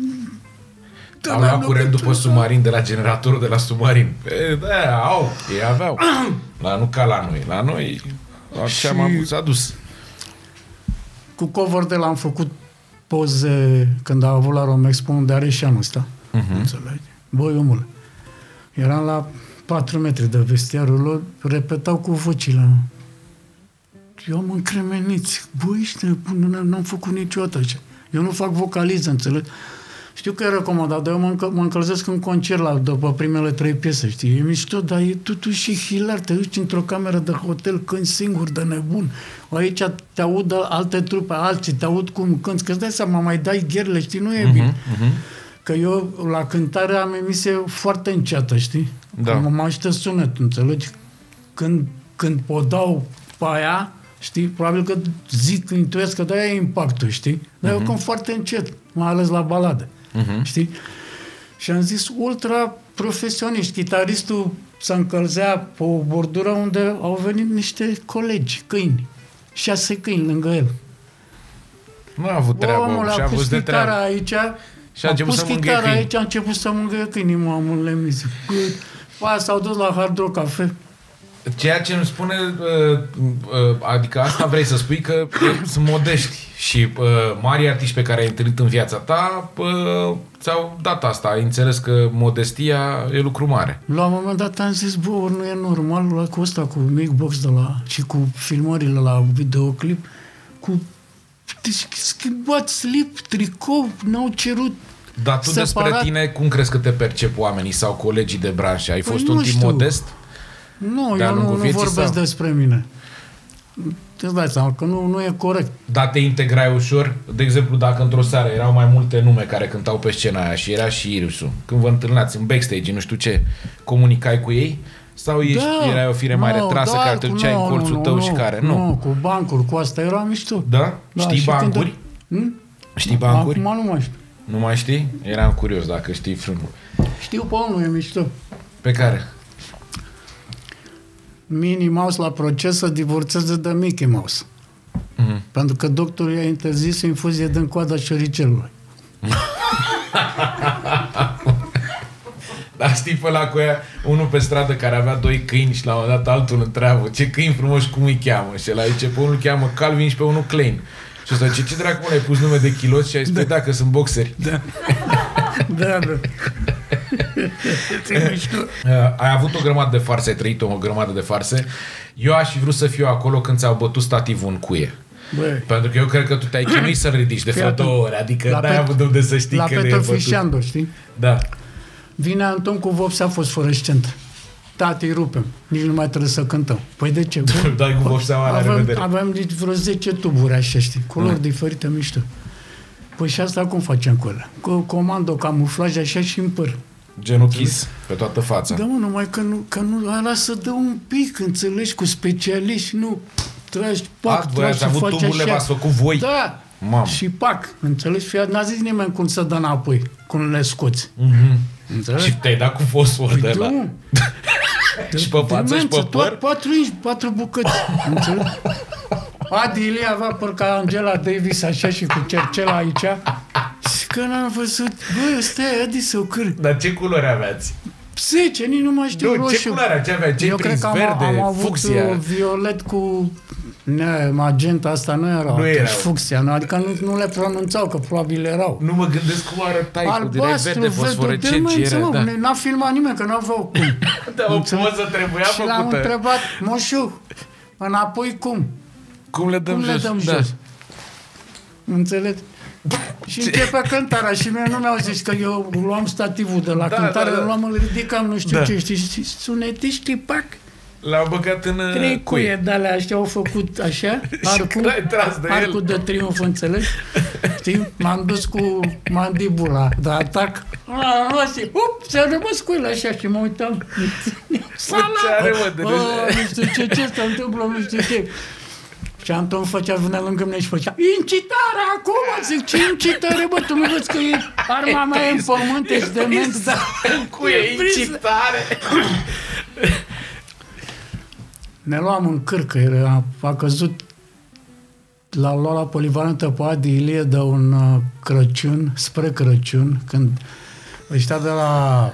Au luat curent după submarin, de la generatorul de la submarin. Da, ei aveau. Nu ca la noi. La noi, așa s-a dus.
Cu Coverdale am făcut poze când a avut la Romexpo, unde are și anul ăsta. Înțelegi? Băi, omule, eram la 4 metri de vestiarul lor, repetau cu vocile. Eu am încremeniți. Băi, ești, n-am făcut niciodată așa. Eu nu fac vocaliză, înțelegi? Știu că e recomandat, dar eu mă încălzesc în concert după primele 3 piese, știi? E mișto, dar e totuși hilar. Te duci într-o cameră de hotel, cânti singur de nebun. Aici te aud alte trupe, alții te aud cum cânti, că îți dai seama, mai dai gherle, știi? Nu e bine. Că eu la cântare am emisie foarte înceată, știi?
Da.
Mă ajută sunetul, înțelegi? Când podau pe aia, știi? Probabil că zic, intuiesc că de-aia e impactul, știi? Dar eu cânt foarte încet, mai ales la balade. Știi? Și am zis ultra profesioniști. Chitaristul se încălzea pe o bordură unde au venit niște colegi, câini. 6 câini lângă el.
Nu a avut treabă.
Omul a pus chitara aici,
și a început să mângâie câini.
aici, a început să mângâie câinii, mamă, lemniță. S-au dus la Hard Rock Cafe.
Ceea ce îmi spune, adică asta vrei să spui, că sunt modești și mari artiști pe care ai întâlnit în viața ta ți-au dat asta, ai înțeles că modestia e lucru mare.
La un moment dat am zis, bă, nu e normal cu ăsta, cu Micbox și cu filmările la videoclip, cu schimbat slip, tricou, n-au cerut.
Dar tu
separat.
Despre tine, cum crezi că te percep oamenii sau colegii de branșă? Ai fost un tip modest?
Nu, eu nu vorbesc despre mine. Te-ți dai seama că nu e corect.
Dar te integrai ușor? De exemplu, dacă într-o seară erau mai multe nume care cântau pe scena aia și era și Irisu, când vă întâlnați în backstage, nu știu ce, comunicai cu ei? Sau erai o fire mai retrasă care te duceai în colțul tău și care?
Nu, cu bancuri, cu asta era mișto.
Da? Știi bancuri? Știi bancuri?
Acum nu mai știu.
Nu mai știi? Eram curios dacă știi frânul.
Știu pe unul, e mișto.
Pe care?
Minnie Mouse la proces să divorțeze de Mickey Mouse. Pentru că doctorul i-a interzis infuzie din coada șoricelului.
Dar știi pe ăla cu aia, unul pe stradă care avea 2 câini și la un moment dat altul întreabă ce câini frumoși, cum îi cheamă? Și ăla zice, pe unul cheamă Calvin și pe unul Klein. Și ăsta zice, ce dracu mă, ai pus nume de chiloți? Și ai spus, da, că sunt boxeri.
Da. Da.
Ai avut o grămadă de farse, ai trăit o grămadă de farse. Eu aș fi vrut să fiu acolo când ți-au bătut stativul în cuie.
Băi.
Pentru că eu cred că tu te-ai chinuit să ridici de vreo 2 ore. Adică n-ai avut unde să știi că nu e bătut.
Fișando, știi?
Da.
Vine Anton cu vopsea fosforescentă. Tati, îi rupem. Nici nu mai trebuie să cântăm. Păi de ce?
Dai cu vopseaua, la revedere.
Aveam vreo 10 tuburi așa, știi? Culori diferite, mișto. Păi și asta cum facem cu ele? Comando, camuflaj așa și în păr.
Genul Kiss, pe toată fața.
Da, mă, numai că nu ala să dă un pic, înțelegi, cu specialiști, nu tragi, pac,
voi ați avut tuburile, v-ați făcut voi?
Da,
mamă.
Și pac, înțelegi? N-a zis nimeni cum să dă înapoi, cum le scoți. Înțelegi?
Și te-ai dat cu fosfor de la... Și pe față și pe păr?
4 bucăți, înțelegi? Adi Ilie avea păr ca Angela Davis, așa, și cu cercela aici. Și că n-am văzut, băi, stai, Adi, sau câr.
Dar ce culori aveați?
10, nici nu mai știu, roșu.
Ce culoare ce avea? Ce prins? Verde,
am avut
fucsia?
violet cu... magenta asta nu era.
Nu era.
Fucsia, adică nu le pronunțau, că probabil erau.
Nu mă gândesc cum arătai cu direct verde fosforescent.
Da. N-a filmat nimeni, că n-aveau cum.
Da, o poză trebuia
și
făcută.
Și l-am întrebat, moșu, înapoi cum?
Cum le dăm jos?
Înțelegi? Și începe cântarea și mie nu mi-au zis că eu luam stativul de la cântare, luam, îl ridicam, nu știu ce, știi, și sunetiștii, pac.
L-au băgat în
3 cuie de alea, așa, au făcut așa, arcul de triumf, înțelegi? Știi? M-am dus cu mandibula de atac. S-a rămas cu el așa și mă uitam. Nu știu ce se întâmplă, nu știu ce. Și Anton venea lângă mine și făcea incitare acum, zic, ce incitare, bă, tu nu vezi că e arma mea în pământ, ești dement, da.
Cu incitare.
Ne luam în cârcă, a căzut l-a luat la polivalentă pe Adi Ilie de un Crăciun, spre Crăciun, când ăștia de la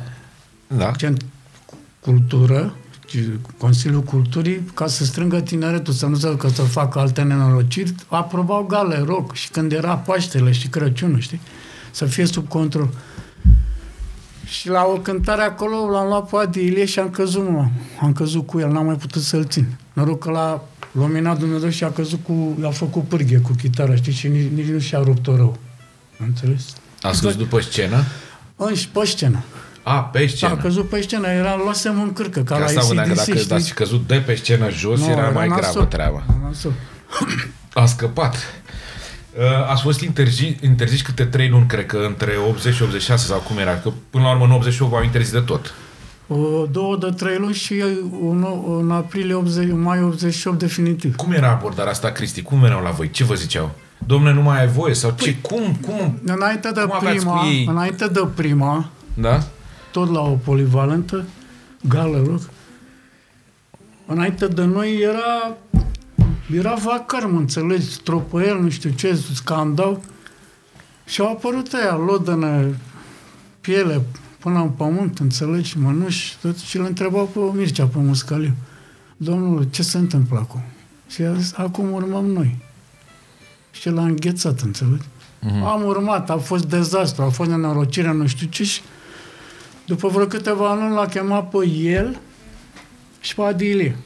Cultură, Consiliul Culturii, ca să strângă tineretul, să nu să facă alte nenorociri, aprobau gale, rock, și când era Paștele și Crăciunul, știi? Să fie sub control. Și la o cântare acolo l-am luat pe Adi Ilie și am căzut cu el, n-am mai putut să-l țin. Noroc că l-a luminat Dumnezeu și a făcut pârghie cu chitara, știi? Și nici nu și-a rupt-o rău. Înțeles?
A scos după scenă?
Pe scenă.
Pe scenă.
A căzut pe scenă, luasem în cârcă, ca la
AC/DC, dacă ați căzut de pe scenă jos, era mai gravă treaba. A scăpat. Ați fost interziși câte 3 luni, cred că între 80 și 86 sau cum era, că până la urmă în 88 v-au interzis de tot.
2 de 3 luni și în aprilie mai 88 definitiv.
Cum era abordarea asta, Cristi? Cum veneau la voi? Ce vă ziceau? Dom'le, nu mai ai voie? Sau ce? Cum
Înainte de prima,
da?
Tot la o polivalentă, gală, rog. Înainte de noi era vacar, mă înțelegi, tropăiel, nu știu ce, scandal. Și au apărut aia, lodănă, piele, până în pământ, înțelegi, mănuși, tot, și îl întrebau pe Mircea, pe Muscaliu. Domnul, ce se întâmplă acum? Și a zis, acum urmăm noi. Și l-a înghețat, înțelegi? Am urmat, a fost dezastru, a fost nenorocire, nu știu ce, și după vreo câteva luni l-a chemat pe el și pe Adi Ilie.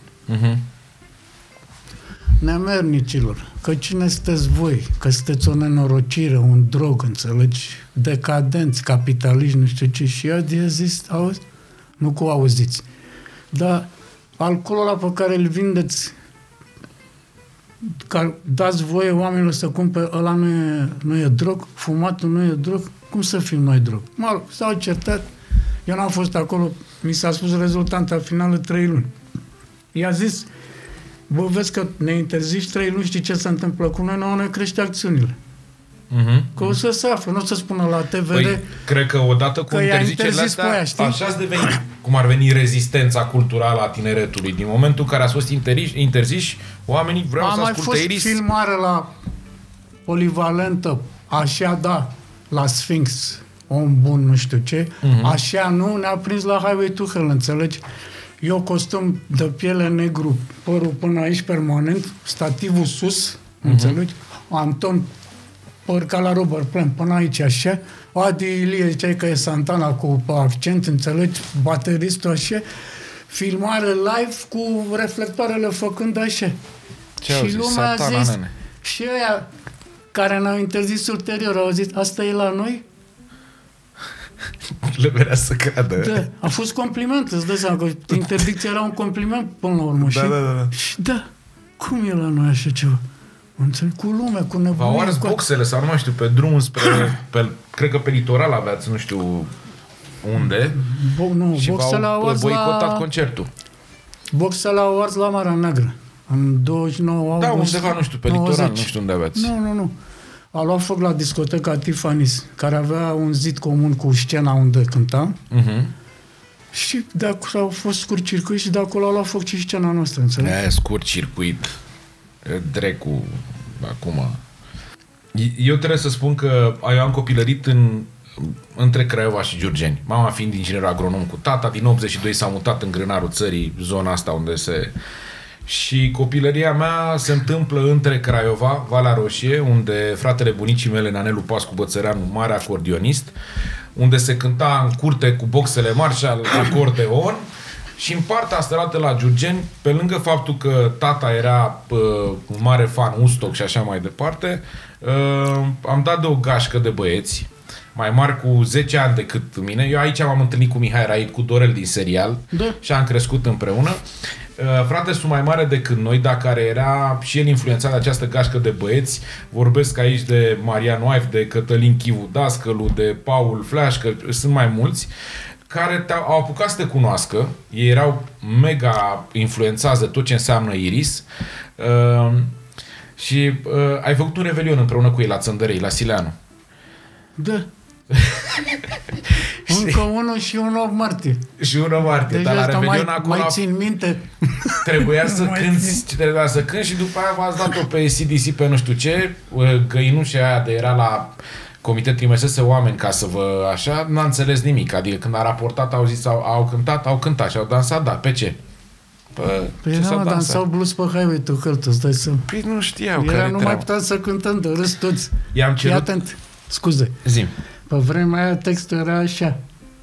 Nemernicilor, că cine sunteți voi? Că sunteți o nenorocire, un drog, înțelegi? Decadenți, capitaliști, nu știu ce. Și Adi a zis, auzi? Nu cu auziți. Dar alcoolul ăla pe care îl vindeți, că dați voie oamenilor să cumpere, ăla nu e drog, fumatul nu e drog, cum să fim noi drog? S-au certat, eu n-am fost acolo, mi s-a spus rezultanta finală 3 luni. I-a zis, bă, vezi că ne interzici 3 luni, știi ce se întâmplă cu noi? Nouă ne crește acțiunile. Că o să se află, nu o să spună la TVR.
Păi, cred că odată cu interzicerile astea, așa-ți deveni, cum ar veni rezistența culturală a tineretului. Din momentul în care a fost interziși, oamenii vreau să asculte Iris.
A mai fost filmare la polivalentă, așa da, la Sphinx, om bun, nu știu ce, așa nu, ne-a prins la Highway to Hell, înțelegi? Eu costum de piele negru, părul până aici permanent, stativul sus, înțelegi? Anton, păr ca la Robert Plant, până aici așa, Adi Ilie ziceai că e Santana cu accent, înțelegi? Bateristul așa, filmare live cu reflectoarele făcând așa. Și lumea a zis, și ăia care ne-au interzis ulterior au zis, asta e la noi?
Le venea să creadă.
Da, a fost compliment, îți dai seama că interdicția era un compliment până la urmă. Și da, cum e la noi așa ceva? Cu lume, cu nebunie.
V-au ars boxele sau nu mai știu, pe drum spre, cred că pe litoral aveați, nu știu unde. Și v-au boicotat concertul.
Boxele au ars la Marea Neagră. În 29 august.
Da, undeva, nu știu, pe 90. Litoral, nu știu unde aveți.
Nu. A luat foc la discoteca Tiffany's, care avea un zid comun cu scena unde cântam. Și de acolo au fost scurt circuit și de acolo a luat foc și scena noastră, înțelegi?
Scurt circuit. Drecu, acum. Eu trebuie să spun că eu am copilărit între Craiova și Giurgeni. Mama fiind inginer agronom cu tata, din 82 s-a mutat în grânarul țării, zona asta unde se... Și copilăria mea se întâmplă între Craiova, Valea Roșie, unde fratele bunicii mele, Nanelu Pascu Bățăreanu, mare acordeonist, unde se cânta în curte cu boxele Marshall, acordeon, și în partea asta la Giurgeni, pe lângă faptul că tata era un mare fan Woodstock și așa mai departe, am dat de o gașcă de băieți, mai mari cu 10 ani decât mine. Eu aici m-am întâlnit cu Mihai Raid, cu Dorel din serial, și am crescut împreună. Frate sunt mai mare decât noi, dar care era și el influențat de această gașcă de băieți. Vorbesc aici de Marian Oaif, de Cătălin Chivu Dascălu, de Paul Flash, că sunt mai mulți, care au apucat să te cunoască. Ei erau mega influențați de tot ce înseamnă Iris. Și ai făcut un revelion împreună cu ei la Țăndărei, la Sileanu.
Da. Încă unul și un 8 martie.
Și un 8 martie.
Deci
dar la Revelion acolo
mai țin minte?
trebuia să cânti și după aia v-ați dat-o pe CDC pe nu știu ce, găinușa aia de era la comitet trimisese oameni ca să vă așa, n-a înțeles nimic. Adică când a raportat, au zis, au cântat și au dansat, da, pe ce?
Păi da, dansau blues pe Highway to Hell, îți dai seama.
Păi nu știau
Era,
care
nu mai puteam să cântăm, de râs toți.
I-am cerut...
atent, scuze.
Zim.
Pe vremea aia textul era așa.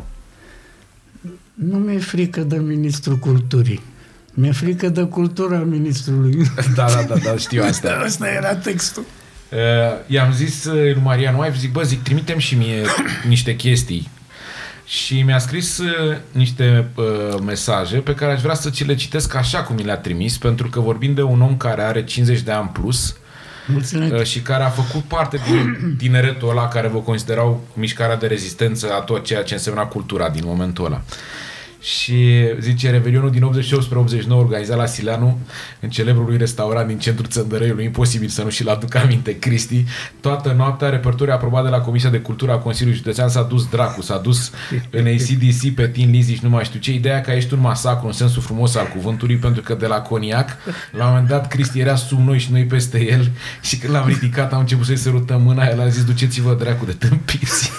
Nu mi-e frică de ministrul culturii. Mi-e frică de cultura ministrului.
Da, știu asta.
Asta era textul.
I-am zis lui Marian Wife, zic, trimitem și mie niște chestii. Și mi-a scris niște mesaje pe care aș vrea să ți le citesc așa cum mi le-a trimis, pentru că vorbim de un om care are 50 de ani plus. Mulțumesc. Și care a făcut parte din tineretul ăla care vă considerau mișcarea de rezistență a tot ceea ce însemna cultura din momentul ăla. Și zice, Revelionul din 88 spre 89 organizat la Sileanu, în celebrul lui restaurant din centrul Țăndărăiului, imposibil să nu și-l aduc aminte, Cristi. Toată noaptea, repertoriul aprobat de la Comisia de Cultură a Consiliului Județean s-a dus dracu, s-a dus în ACDC, pe Tin Lizzy și nu mai știu ce. Ideea că ești un masacru în sensul frumos al cuvântului, pentru că de la Coniac, la un moment dat, Cristi era sub noi și noi peste el și când l-am ridicat am început să-i sărutăm mâna, el a zis, duceți-vă dracu de tâmpiți.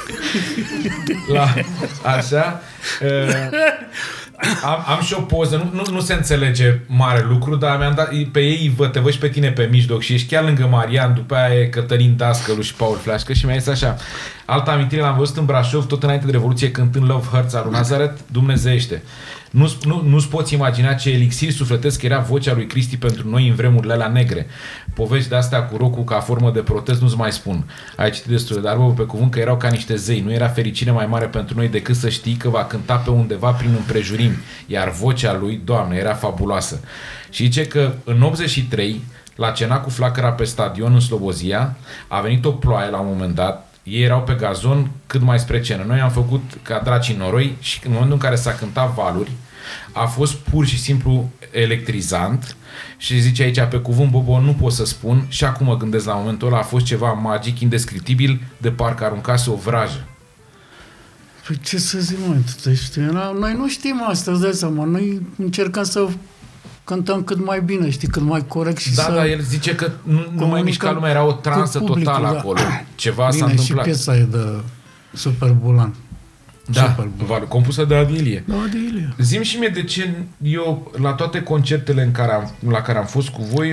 Așa... Am și o poză, nu se înțelege mare lucru, dar mi-am dat pe ei, te văd și pe tine pe mijloc și ești chiar lângă Marian, după aia e Cătălin Dascălu și Paul Flașcă și mi-a zis așa, alta amintire l-am văzut în Brașov tot înainte de Revoluție cântând Love Hurts al lui Nazaret, dumnezeiește. Nu-ți poți imagina ce elixir sufletesc era vocea lui Cristi pentru noi în vremurile alea negre. Povești de-astea cu rocul ca formă de protest nu-ți mai spun. Ai citit destul, dar bă, pe cuvânt că erau ca niște zei. Nu era fericire mai mare pentru noi decât să știi că va cânta pe undeva prin împrejurimi. Iar vocea lui, Doamne, era fabuloasă. Și zice că în 83, la cena cu flacăra pe stadion în Slobozia, a venit o ploaie la un moment dat. Ei erau pe gazon cât mai spre scenă. Noi am făcut ca dracii noroi și în momentul în care s-a cântat Valuri, a fost pur și simplu electrizant și zice aici, pe cuvânt, Bobo, nu pot să spun și acum mă gândesc la momentul ăla, a fost ceva magic, indescriptibil, de parcă aruncase o vrajă.
Păi ce să zic, mă, noi nu știm asta, îți dai seama, noi încercăm să cântăm cât mai bine, știi, cât mai corect și
da, el zice că nu mai mișca lumea, era o transă totală acolo. Ceva s-a întâmplat.
Și piesa e de Super Bulan.
Da, compusă de Adi Ilie.
Da, Adi Ilie.
Zi-mi și mie de ce eu, la toate concertele la care am fost cu voi,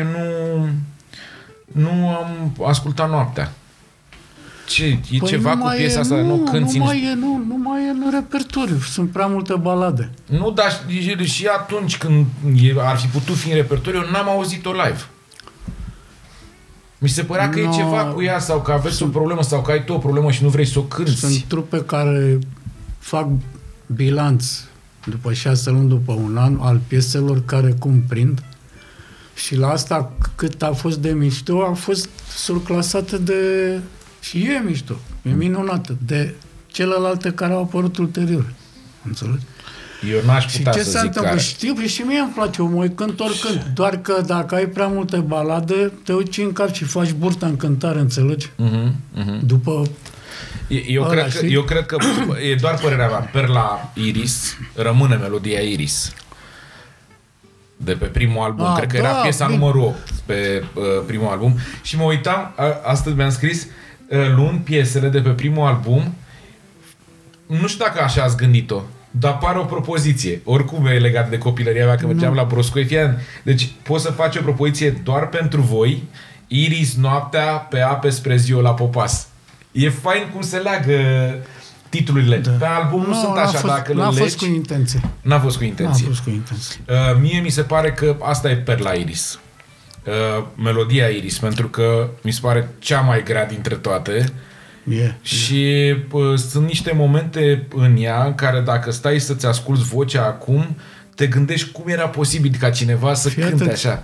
nu am ascultat noaptea. E ceva cu piesa asta? Nu
mai e în repertoriu. Sunt prea multe balade.
Nu, dar și atunci când ar fi putut fi în repertoriu, n-am auzit-o live. Mi se părea că e ceva cu ea sau că aveți o problemă sau că ai tu o problemă și nu vrei să o cânti.
Sunt trupe care fac bilanț după 6 luni, după un an, al pieselor care cumprind și la asta cât a fost de mișto, a fost surclasată de... Și e mișto, e minunată, de celelalte care au apărut ulterior. Înțelegi?
Eu n-aș putea să zic care. Și ce se întâmplă?
Știu, și mie îmi place, eu mă cânt oricând. Doar că dacă ai prea multe balade, te uiți în cap și faci burta în cântare, înțelegi? După...
Eu cred că e doar părerea mea. Perla Iris rămâne melodia Iris. De pe primul album. Cred că era piesa numărul 8 pe primul album. Și mă uitam, astăzi mi-am scris, luând piesele de pe primul album, nu știu dacă așa ați gândit-o, dar pare o propoziție. Oricum e legat de copilăria mea, că mergeam la Broscoi. Deci poți să faci o propoziție doar pentru voi, Iris noaptea pe ape spre ziua la Popas. E fain cum se leagă titlurile. Da. Pe album nu sunt așa, dacă le legi...
N-a fost cu intenție.
N-a fost cu intenție.
N-a fost cu intenție.
Mie mi se pare că asta e perla Iris. Melodia Iris, pentru că mi se pare cea mai grea dintre toate. Și sunt niște momente în ea în care dacă stai să-ți asculți vocea acum, te gândești cum era posibil ca cineva să cânte așa.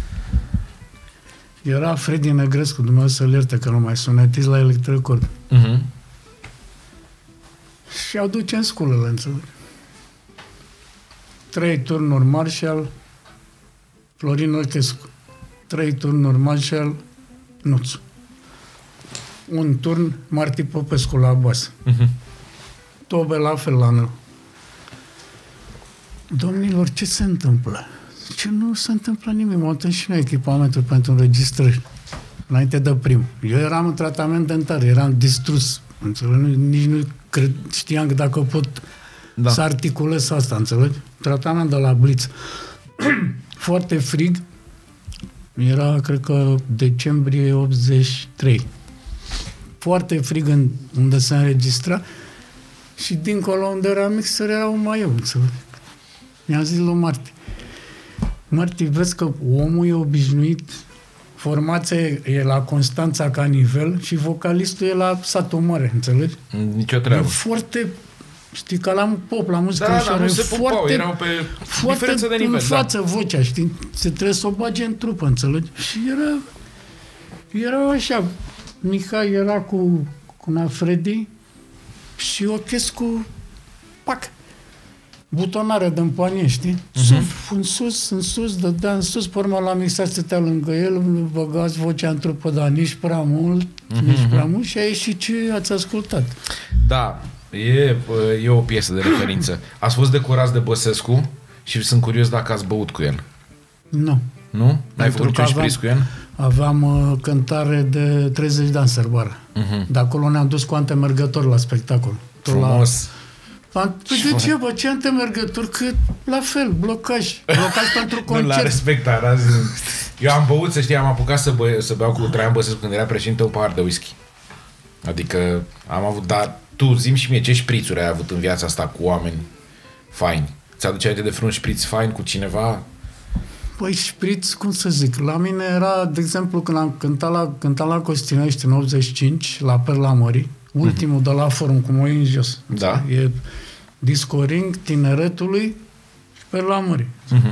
Era Fredi Negrescu, Dumnezeu să-l ierte că nu mai sunetiți la Electrocord. Și aduce în sculele, înțeleg. 3 turnuri Marshall, Florin Ochescu. 3 turnuri Marshall, Nuțu. Un turn Marti Popescu la bas. tobe la fel la noi. Domnilor, ce se întâmplă? Ce nu se întâmplă nimic. M-am întâlnit și noi echipamentul pentru înregistrări. Înainte de primul. Eu eram în tratament dentar, eram distrus. Nici nu știam că dacă pot să articulez asta, înțelegi? Tratament de la Blitz. Foarte frig. Era, cred că, decembrie 83. Foarte frig unde se înregistra și dincolo unde era mixer era un maieu, înțelegi? Mi-am zis lui Marti, vezi că omul e obișnuit, formația e la Constanța ca nivel și vocalistul e la Satul Mare, înțelegi?
Nicio treabă.
E foarte, știi, ca la pop, la muzică
da, nu se pupau, erau pe diferență de nivel.
În față vocea, știi? Se trebuie să o bage în trupă, înțelegi? Și era așa, Mihai era cu Nafredi și Ochescu, pac, butonare de împanie, știi? În sus, dădea în sus, pe urmă la mixat stătea lângă el, băgați vocea în trupă, dar nici prea mult, și a ieșit ce ați ascultat.
Da, e o piesă de referință. Ați fost decorați de Băsescu și sunt curios dacă ați băut cu el.
Nu.
Nu? N-ai făcut niciun șpriț cu el?
Aveam cântare de 30 de ani sărbare. De acolo ne-am dus cu antemergători la spectacol.
Frumos.
De ce, bă? Ce antemergători? Că la fel, blocaj pentru concert.
Nu l-a respectat. Eu am băut, să știi, am apucat să beau cu Traian Băsescu când era președinte un pahar de whisky. Adică am avut, dar tu zi-mi și mie ce șprițuri ai avut în viața asta cu oameni faini. Ți-aduce aminte de vreun șpriț fain cu cineva?
Păi șpriț, cum să zic, la mine era, de exemplu, când am cântat la Costinești în 85, la Perla Mării, ultimul de la Forum, cu moi în jos.
Da.
E Disco Ring Tineretului și Perla Mării.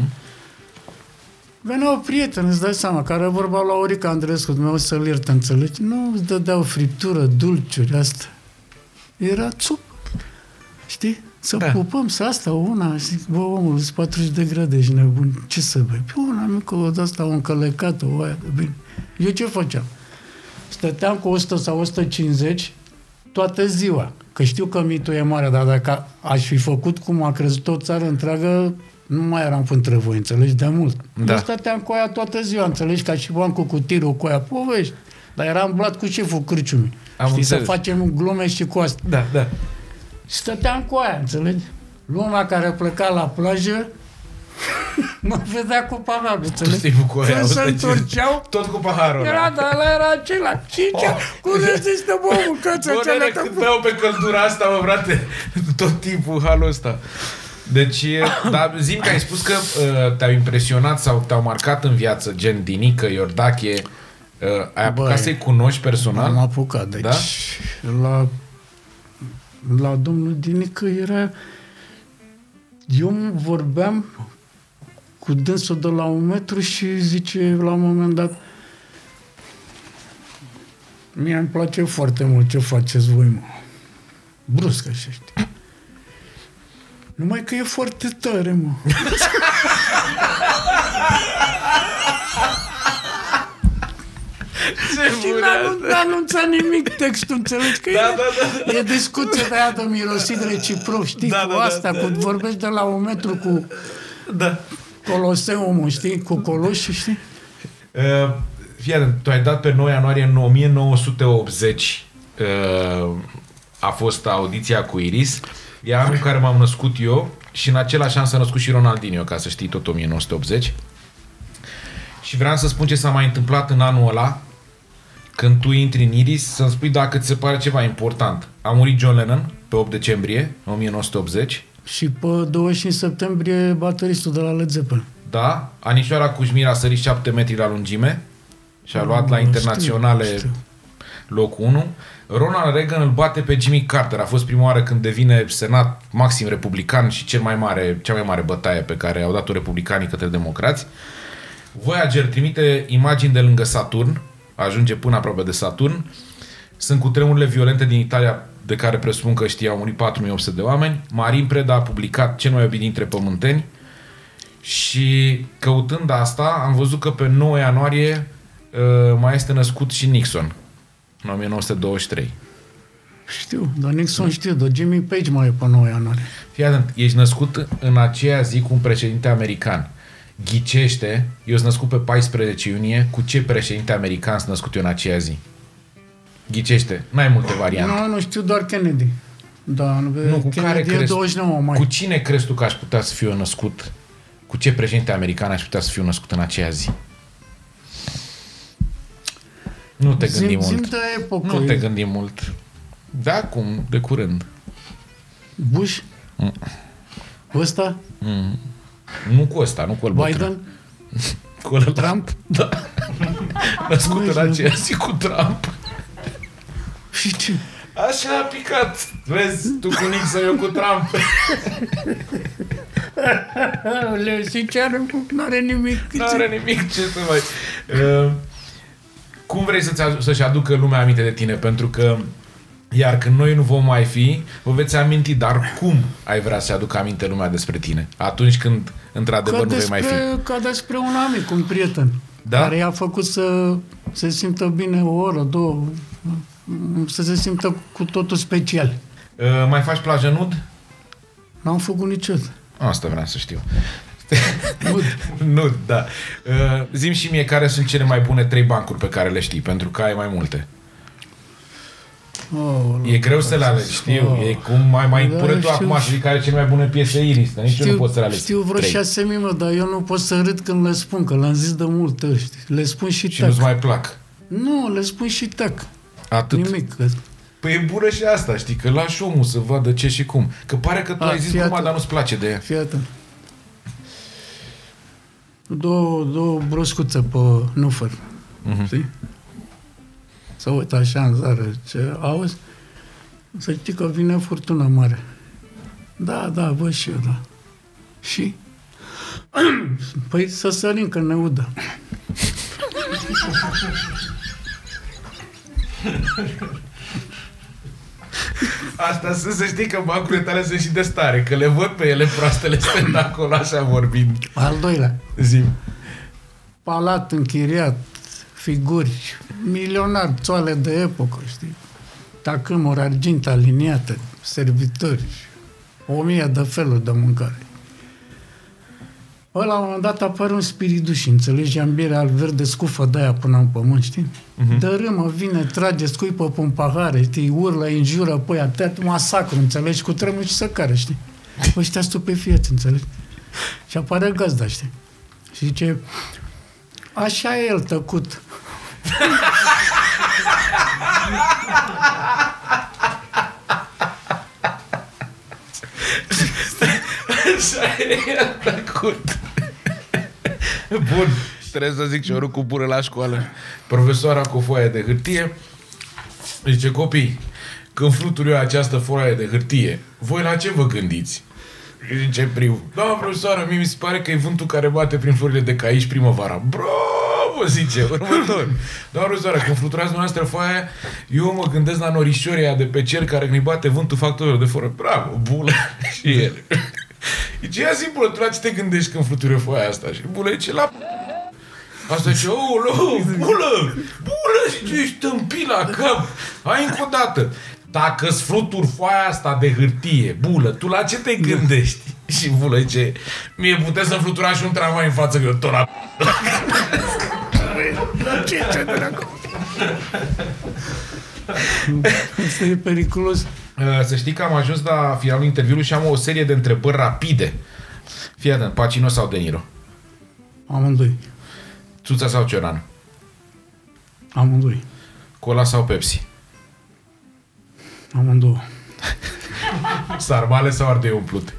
Veneau prieteni, îți dai seama, care vorbeau la Orica Andreescu, Dumnezeu să-l ierte, înțelegi? Nu îți dădeau friptură, dulciuri, astea. Era țup. Știi? Să pupăm, să asta, una, zic, bă, omul, sunt 40 de grade, ești nebun, ce să bei? Pe una mică, o de asta, o încălecată, o aia, de bine. Eu ce făceam? Stăteam cu 100 sau 150 toată ziua, că știu că mitul e mare, dar dacă aș fi făcut cum a crezut o țară întreagă, nu mai eram între voi, înțelegi, de mult. Eu stăteam cu aia toată ziua, înțelegi, ca și bancul cu tirul, cu aia, povești. Dar eram blat cu șeful cârciumii. Știi, să facem glume și cu asta.
Da.
Stăteam cu aia, înțelegi? Lumea care pleca la plajă mă vedea cu paharul, înțelegi? Când se întorceau,
tot cu paharul.
Era acela. Și cum rezistă, bă, mâncați acela?
Când beau pe căldura asta, mă, frate, tot timpul halul ăsta. Deci, dar zi-mi că ai spus că te-au impresionat sau te-au marcat în viață, gen Dinică, Iordache. Ai apucat să-i cunoști personal?
Am apucat, deci la domnul Dinică era... Eu vorbeam cu dânsul de la 1 metru și zice la un moment dat: mie îmi place foarte mult ce faceți voi, mă. Brusc așa, știi? Numai că e foarte tare, mă. Și n-a anunțat nimic textul, înțelegi? Că e discuție de aia de mirosit reciproc, știi? Cu asta, cu vorbești de la 1 metru cu Coloseumul, știi? Cu coloși, știi?
Fii atent, tu ai dat pe 9 ianuarie în 1980 a fost audiția cu Iris. E anul în care m-am născut eu și în același an s-a născut și Ronaldinho, ca să știi, tot 1980. Și vreau să spun ce s-a mai întâmplat în anul ăla, când tu intri în Iris, să-mi spui dacă ți se pare ceva important. A murit John Lennon pe 8 decembrie 1980.
Și pe 25 septembrie bateristul de la Led Zeppelin.
Da, Anișoara Cușmir a sărit 7 metri la lungime și a luat la internaționale locul 1. Ronald Reagan îl bate pe Jimmy Carter. A fost prima oară când devine senat maxim republican și cea mai mare bătaie pe care au dat-o republicanii către democrați. Voyager trimite imagini de lângă Saturn, ajunge până aproape de Saturn. Sunt cutremurile violente din Italia, de care presupun că știi, au murit 4800 de oameni. Marin Preda a publicat Cel mai iubit dintre pământeni și căutând asta am văzut că pe 9 ianuarie mai este născut și Nixon în 1923.
Știu, dar Nixon știu, dar Jimmy Page mai e pe 9 ianuarie.
Fii atent, ești născut în aceea zi cu un președinte american. Ghicește, eu sunt născut pe 14 iunie, cu ce președinte american sunt născut eu în aceea zi? Ghicește, n-ai multe variante.
Nu știu, doar Kennedy. Da,
Nu, cu care
Kennedy e 29 mai.
Cu cine crezi tu că aș putea să fiu eu născut? Cu ce președinte american aș putea să fiu născut în aceea zi? Nu te gândi mult.
De epocă.
Nu te gândi mult. Da, acum, de curând.
Bush? Ăsta?
Nu cu ăsta, nu cu ăl
Biden?
bătrân. Cu ăla.
Trump?
Da. Născut în aceea zi cu Trump.
Și ce?
Așa a picat. Vezi, tu cu Nixon, eu cu Trump.
Sincer, n-are nimic.
N-are nimic, ce să mai... Cum vrei să-și aducă lumea aminte de tine? Pentru că, iar când noi nu vom mai fi, vă veți aminti, dar cum ai vrea să aducă aminte lumea despre tine? Atunci când, într-adevăr, nu vei mai fi.
Ca despre un amic, un prieten,
da?
care i-a făcut să se simtă bine o oră, două, să se simtă cu totul special.
Mai faci plajă nud?
N-am făcut niciodată.
Asta vreau să știu. Nud, da. Zi-mi și mie care sunt cele mai bune 3 bancuri pe care le știi, pentru că ai mai multe. E greu să le alegi, știu. E cum mai pune tu acum și care are cele mai bune piese Iris, nici eu nu pot să le aleg.
Știu vreo 6.000, dar eu nu pot să râd când le spun, că le-am zis de multe ori. Le spun și tac.
Și nu-ți mai plac.
Nu, le spun și tac.
Atât.
Nimic.
Păi e bună și asta, știi, că lași omul să vadă ce și cum. Că pare că tu ai zis cum, dar nu-ți place de ea.
Fii atent. Două broscuțe pe nufăr. Știi? Să uit așa în zară ce auzi, să știi că vine furtună mare. Da, văd și eu, da. Și? Păi să sărim că ne udă.
Asta să știi că bancurile tale sunt și de stare, că le văd pe ele proastele stând acolo așa vorbind.
Al doilea.
Zi.
Palat închiriat, figuri, milionar, țoale de epocă, știi? Tacâmuri argint aliniate, servitori, 1000 de feluri de mâncare. La un moment dat apare un spiriduș, înțelegi, Jambiere al verde, scufă de aia până în pământ, știi? Dărâmă, vine, trage, scuipă pe un pahare, știi, urlă, înjură, păi, atât masacru, înțelegi, cu tremur și săcară, știi? Ăștia stupefieți, înțelegi? Și apare gazda, știi? Și zice, așa e el tăcut.
Așa e el tăcut. Bun, trebuie să zic și eu cu bură la școală. Profesoara cu foaie de hârtie zice, copii, când fluturi eu această foaie de hârtie, voi la ce vă gândiți? Și zice primul, doamna profesoară, mie mi se pare că e vântul care bate prin florile de caici primăvara. Bravo, zice, următor. Doamna profesoară, când fluturați dumneavoastră foaia, eu mă gândesc la norișorii aia de pe cer care când îi bate vântul factorilor de foră. Bravo, bulă. Și el. Zice, ia zi, bulă, tu la ce te gândești când fluturi foaia asta? Și bulă zice, la... Asta zice, bulă, zice, ești tâmpit la cap. Hai încă o dată. Dacă-ți fluturi foaia asta de hârtie, bulă, tu la ce te gândești? Și bulă zice, mie puteți să fluturați și un tramvai în față, că eu tot la...
Ce dracu? Asta e periculos.
Să știi că am ajuns la finalul interviului și am o serie de întrebări rapide. Fii atent, Pacino sau De Niro?
Amândoi.
Țuța sau Cioran?
Amândoi.
Cola sau Pepsi?
Amândouă.
Sarmale sau ardei umplute?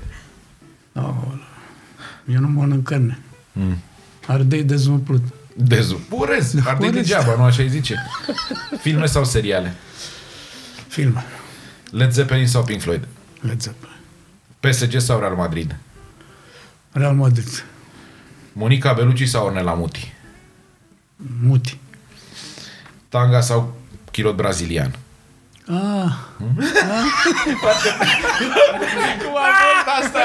Eu nu mănânc carne. Ardei dezumplut.
Urez, ardei degeaba, nu așa îi zice. Filme sau seriale?
Filme.
Led Zeppelin sau Pink Floyd?
Led Zeppelin.
PSG sau Real Madrid?
Real Madrid.
Monica Bellucci sau Ornella Muti?
Muti.
Tanga sau kilot brazilian? Cum a fost asta?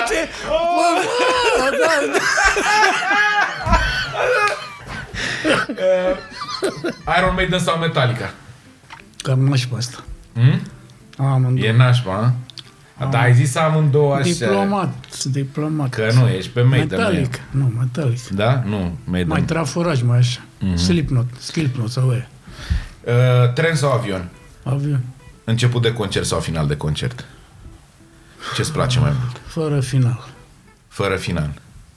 Iron Maiden sau Metallica?
Cam n-aș pe asta. Amândouă.
E nașpa, dar ai zis amândouă așa.
Diplomat.
Că nu, ești pe Maiden.
Metalic. Nu, metalic.
Da? Nu, Maiden.
Mai traforaj, mai așa. Slipknot sau aia.
Tren sau avion?
Avion.
Început de concert sau final de concert? Ce-ți place mai mult?
Fără final.
Fără final.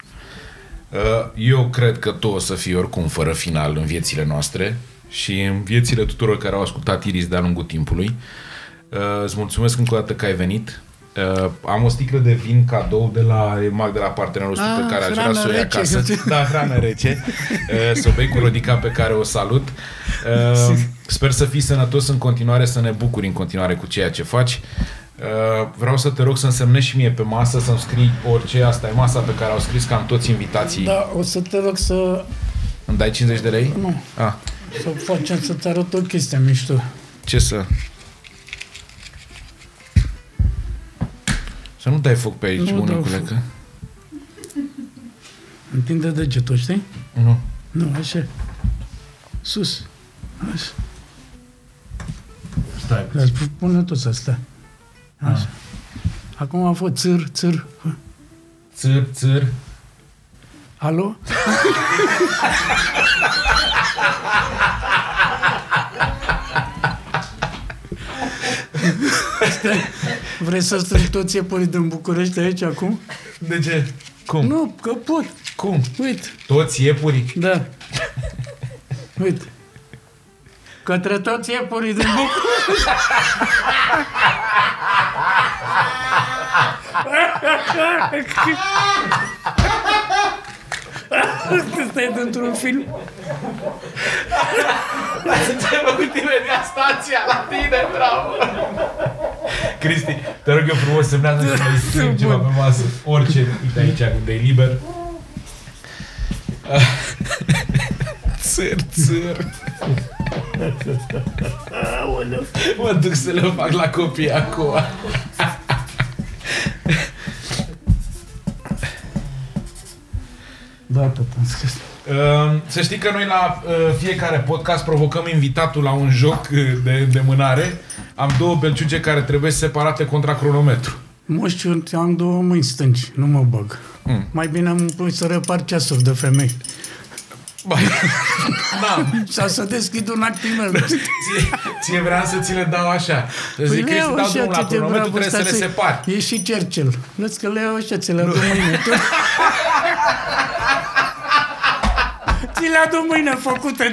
Eu cred că tu o să fii oricum fără final în viețile noastre și în viețile tuturor care au ascultat Iris de-a lungul timpului. Îți mulțumesc încă o dată că ai venit. Am o sticlă de vin cadou de la EMAG, de la partenerul nostru pe care aș vrea să o iei acasă. Da, hrană rece. Să o bei cu Rodica, pe care o salut. Sper să fii sănătos în continuare, să ne bucuri în continuare cu ceea ce faci. Vreau să te rog să-mi semnezi și mie pe masă, să-mi scrii orice. Asta e masa pe care au scris cam toți invitații.
Da, o să te rog să...
Îmi dai 50 de lei?
Nu. Să facem, să-ți arăt o chestie mișto.
Ce să... Să nu dai foc pe aici, bunicule, că...
Întinde degetul, știi?
Nu.
Nu, așa. Sus. Așa.
Stai.
Pune tot asta. Așa. Acum a fost țâr.
Țâr.
Alo? Vrei să strâng toți iepurii din București aici acum?
De ce? Cum?
Nu, că pot.
Cum?
Uite.
Toți iepurii?
Da. Uite. Către toți iepurii din București. Stai dintr-un film.
Ți-ai făcut imediat stația la tine, bravo! Cristi, te rog eu frumos, semnează că mai scriu ceva pe masă. Orice, uite aici, unde e liber. Țâr. Mă duc să le fac la copii acum.
Da, tot am scris.
Să știi că noi la fiecare podcast provocăm invitatul la un joc de mânare. Am două belciuge care trebuie separate contra cronometru.
Moștiu, am două mâini stângi, nu mă bag. Mai bine îmi pui să repar ceasuri de femei. Sau să deschid un actimel.
Ție vreau să ți le dau așa. Să zic că să dau drumul la cronometru, trebuie să le separi.
E și Cercel. Vezi că le iau așa, ți le adun mâine. Ți le adun mâine făcute.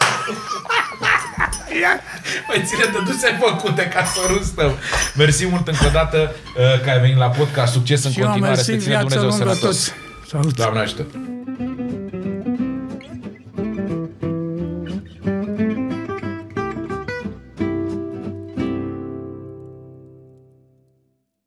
Păi ține te duci ai făcute ca sorul tău. Mersi mult încă o dată că ai venit la podcast. Succes în continuare. Să ține Dumnezeu sănătos.
Salut.
Doamne ajută.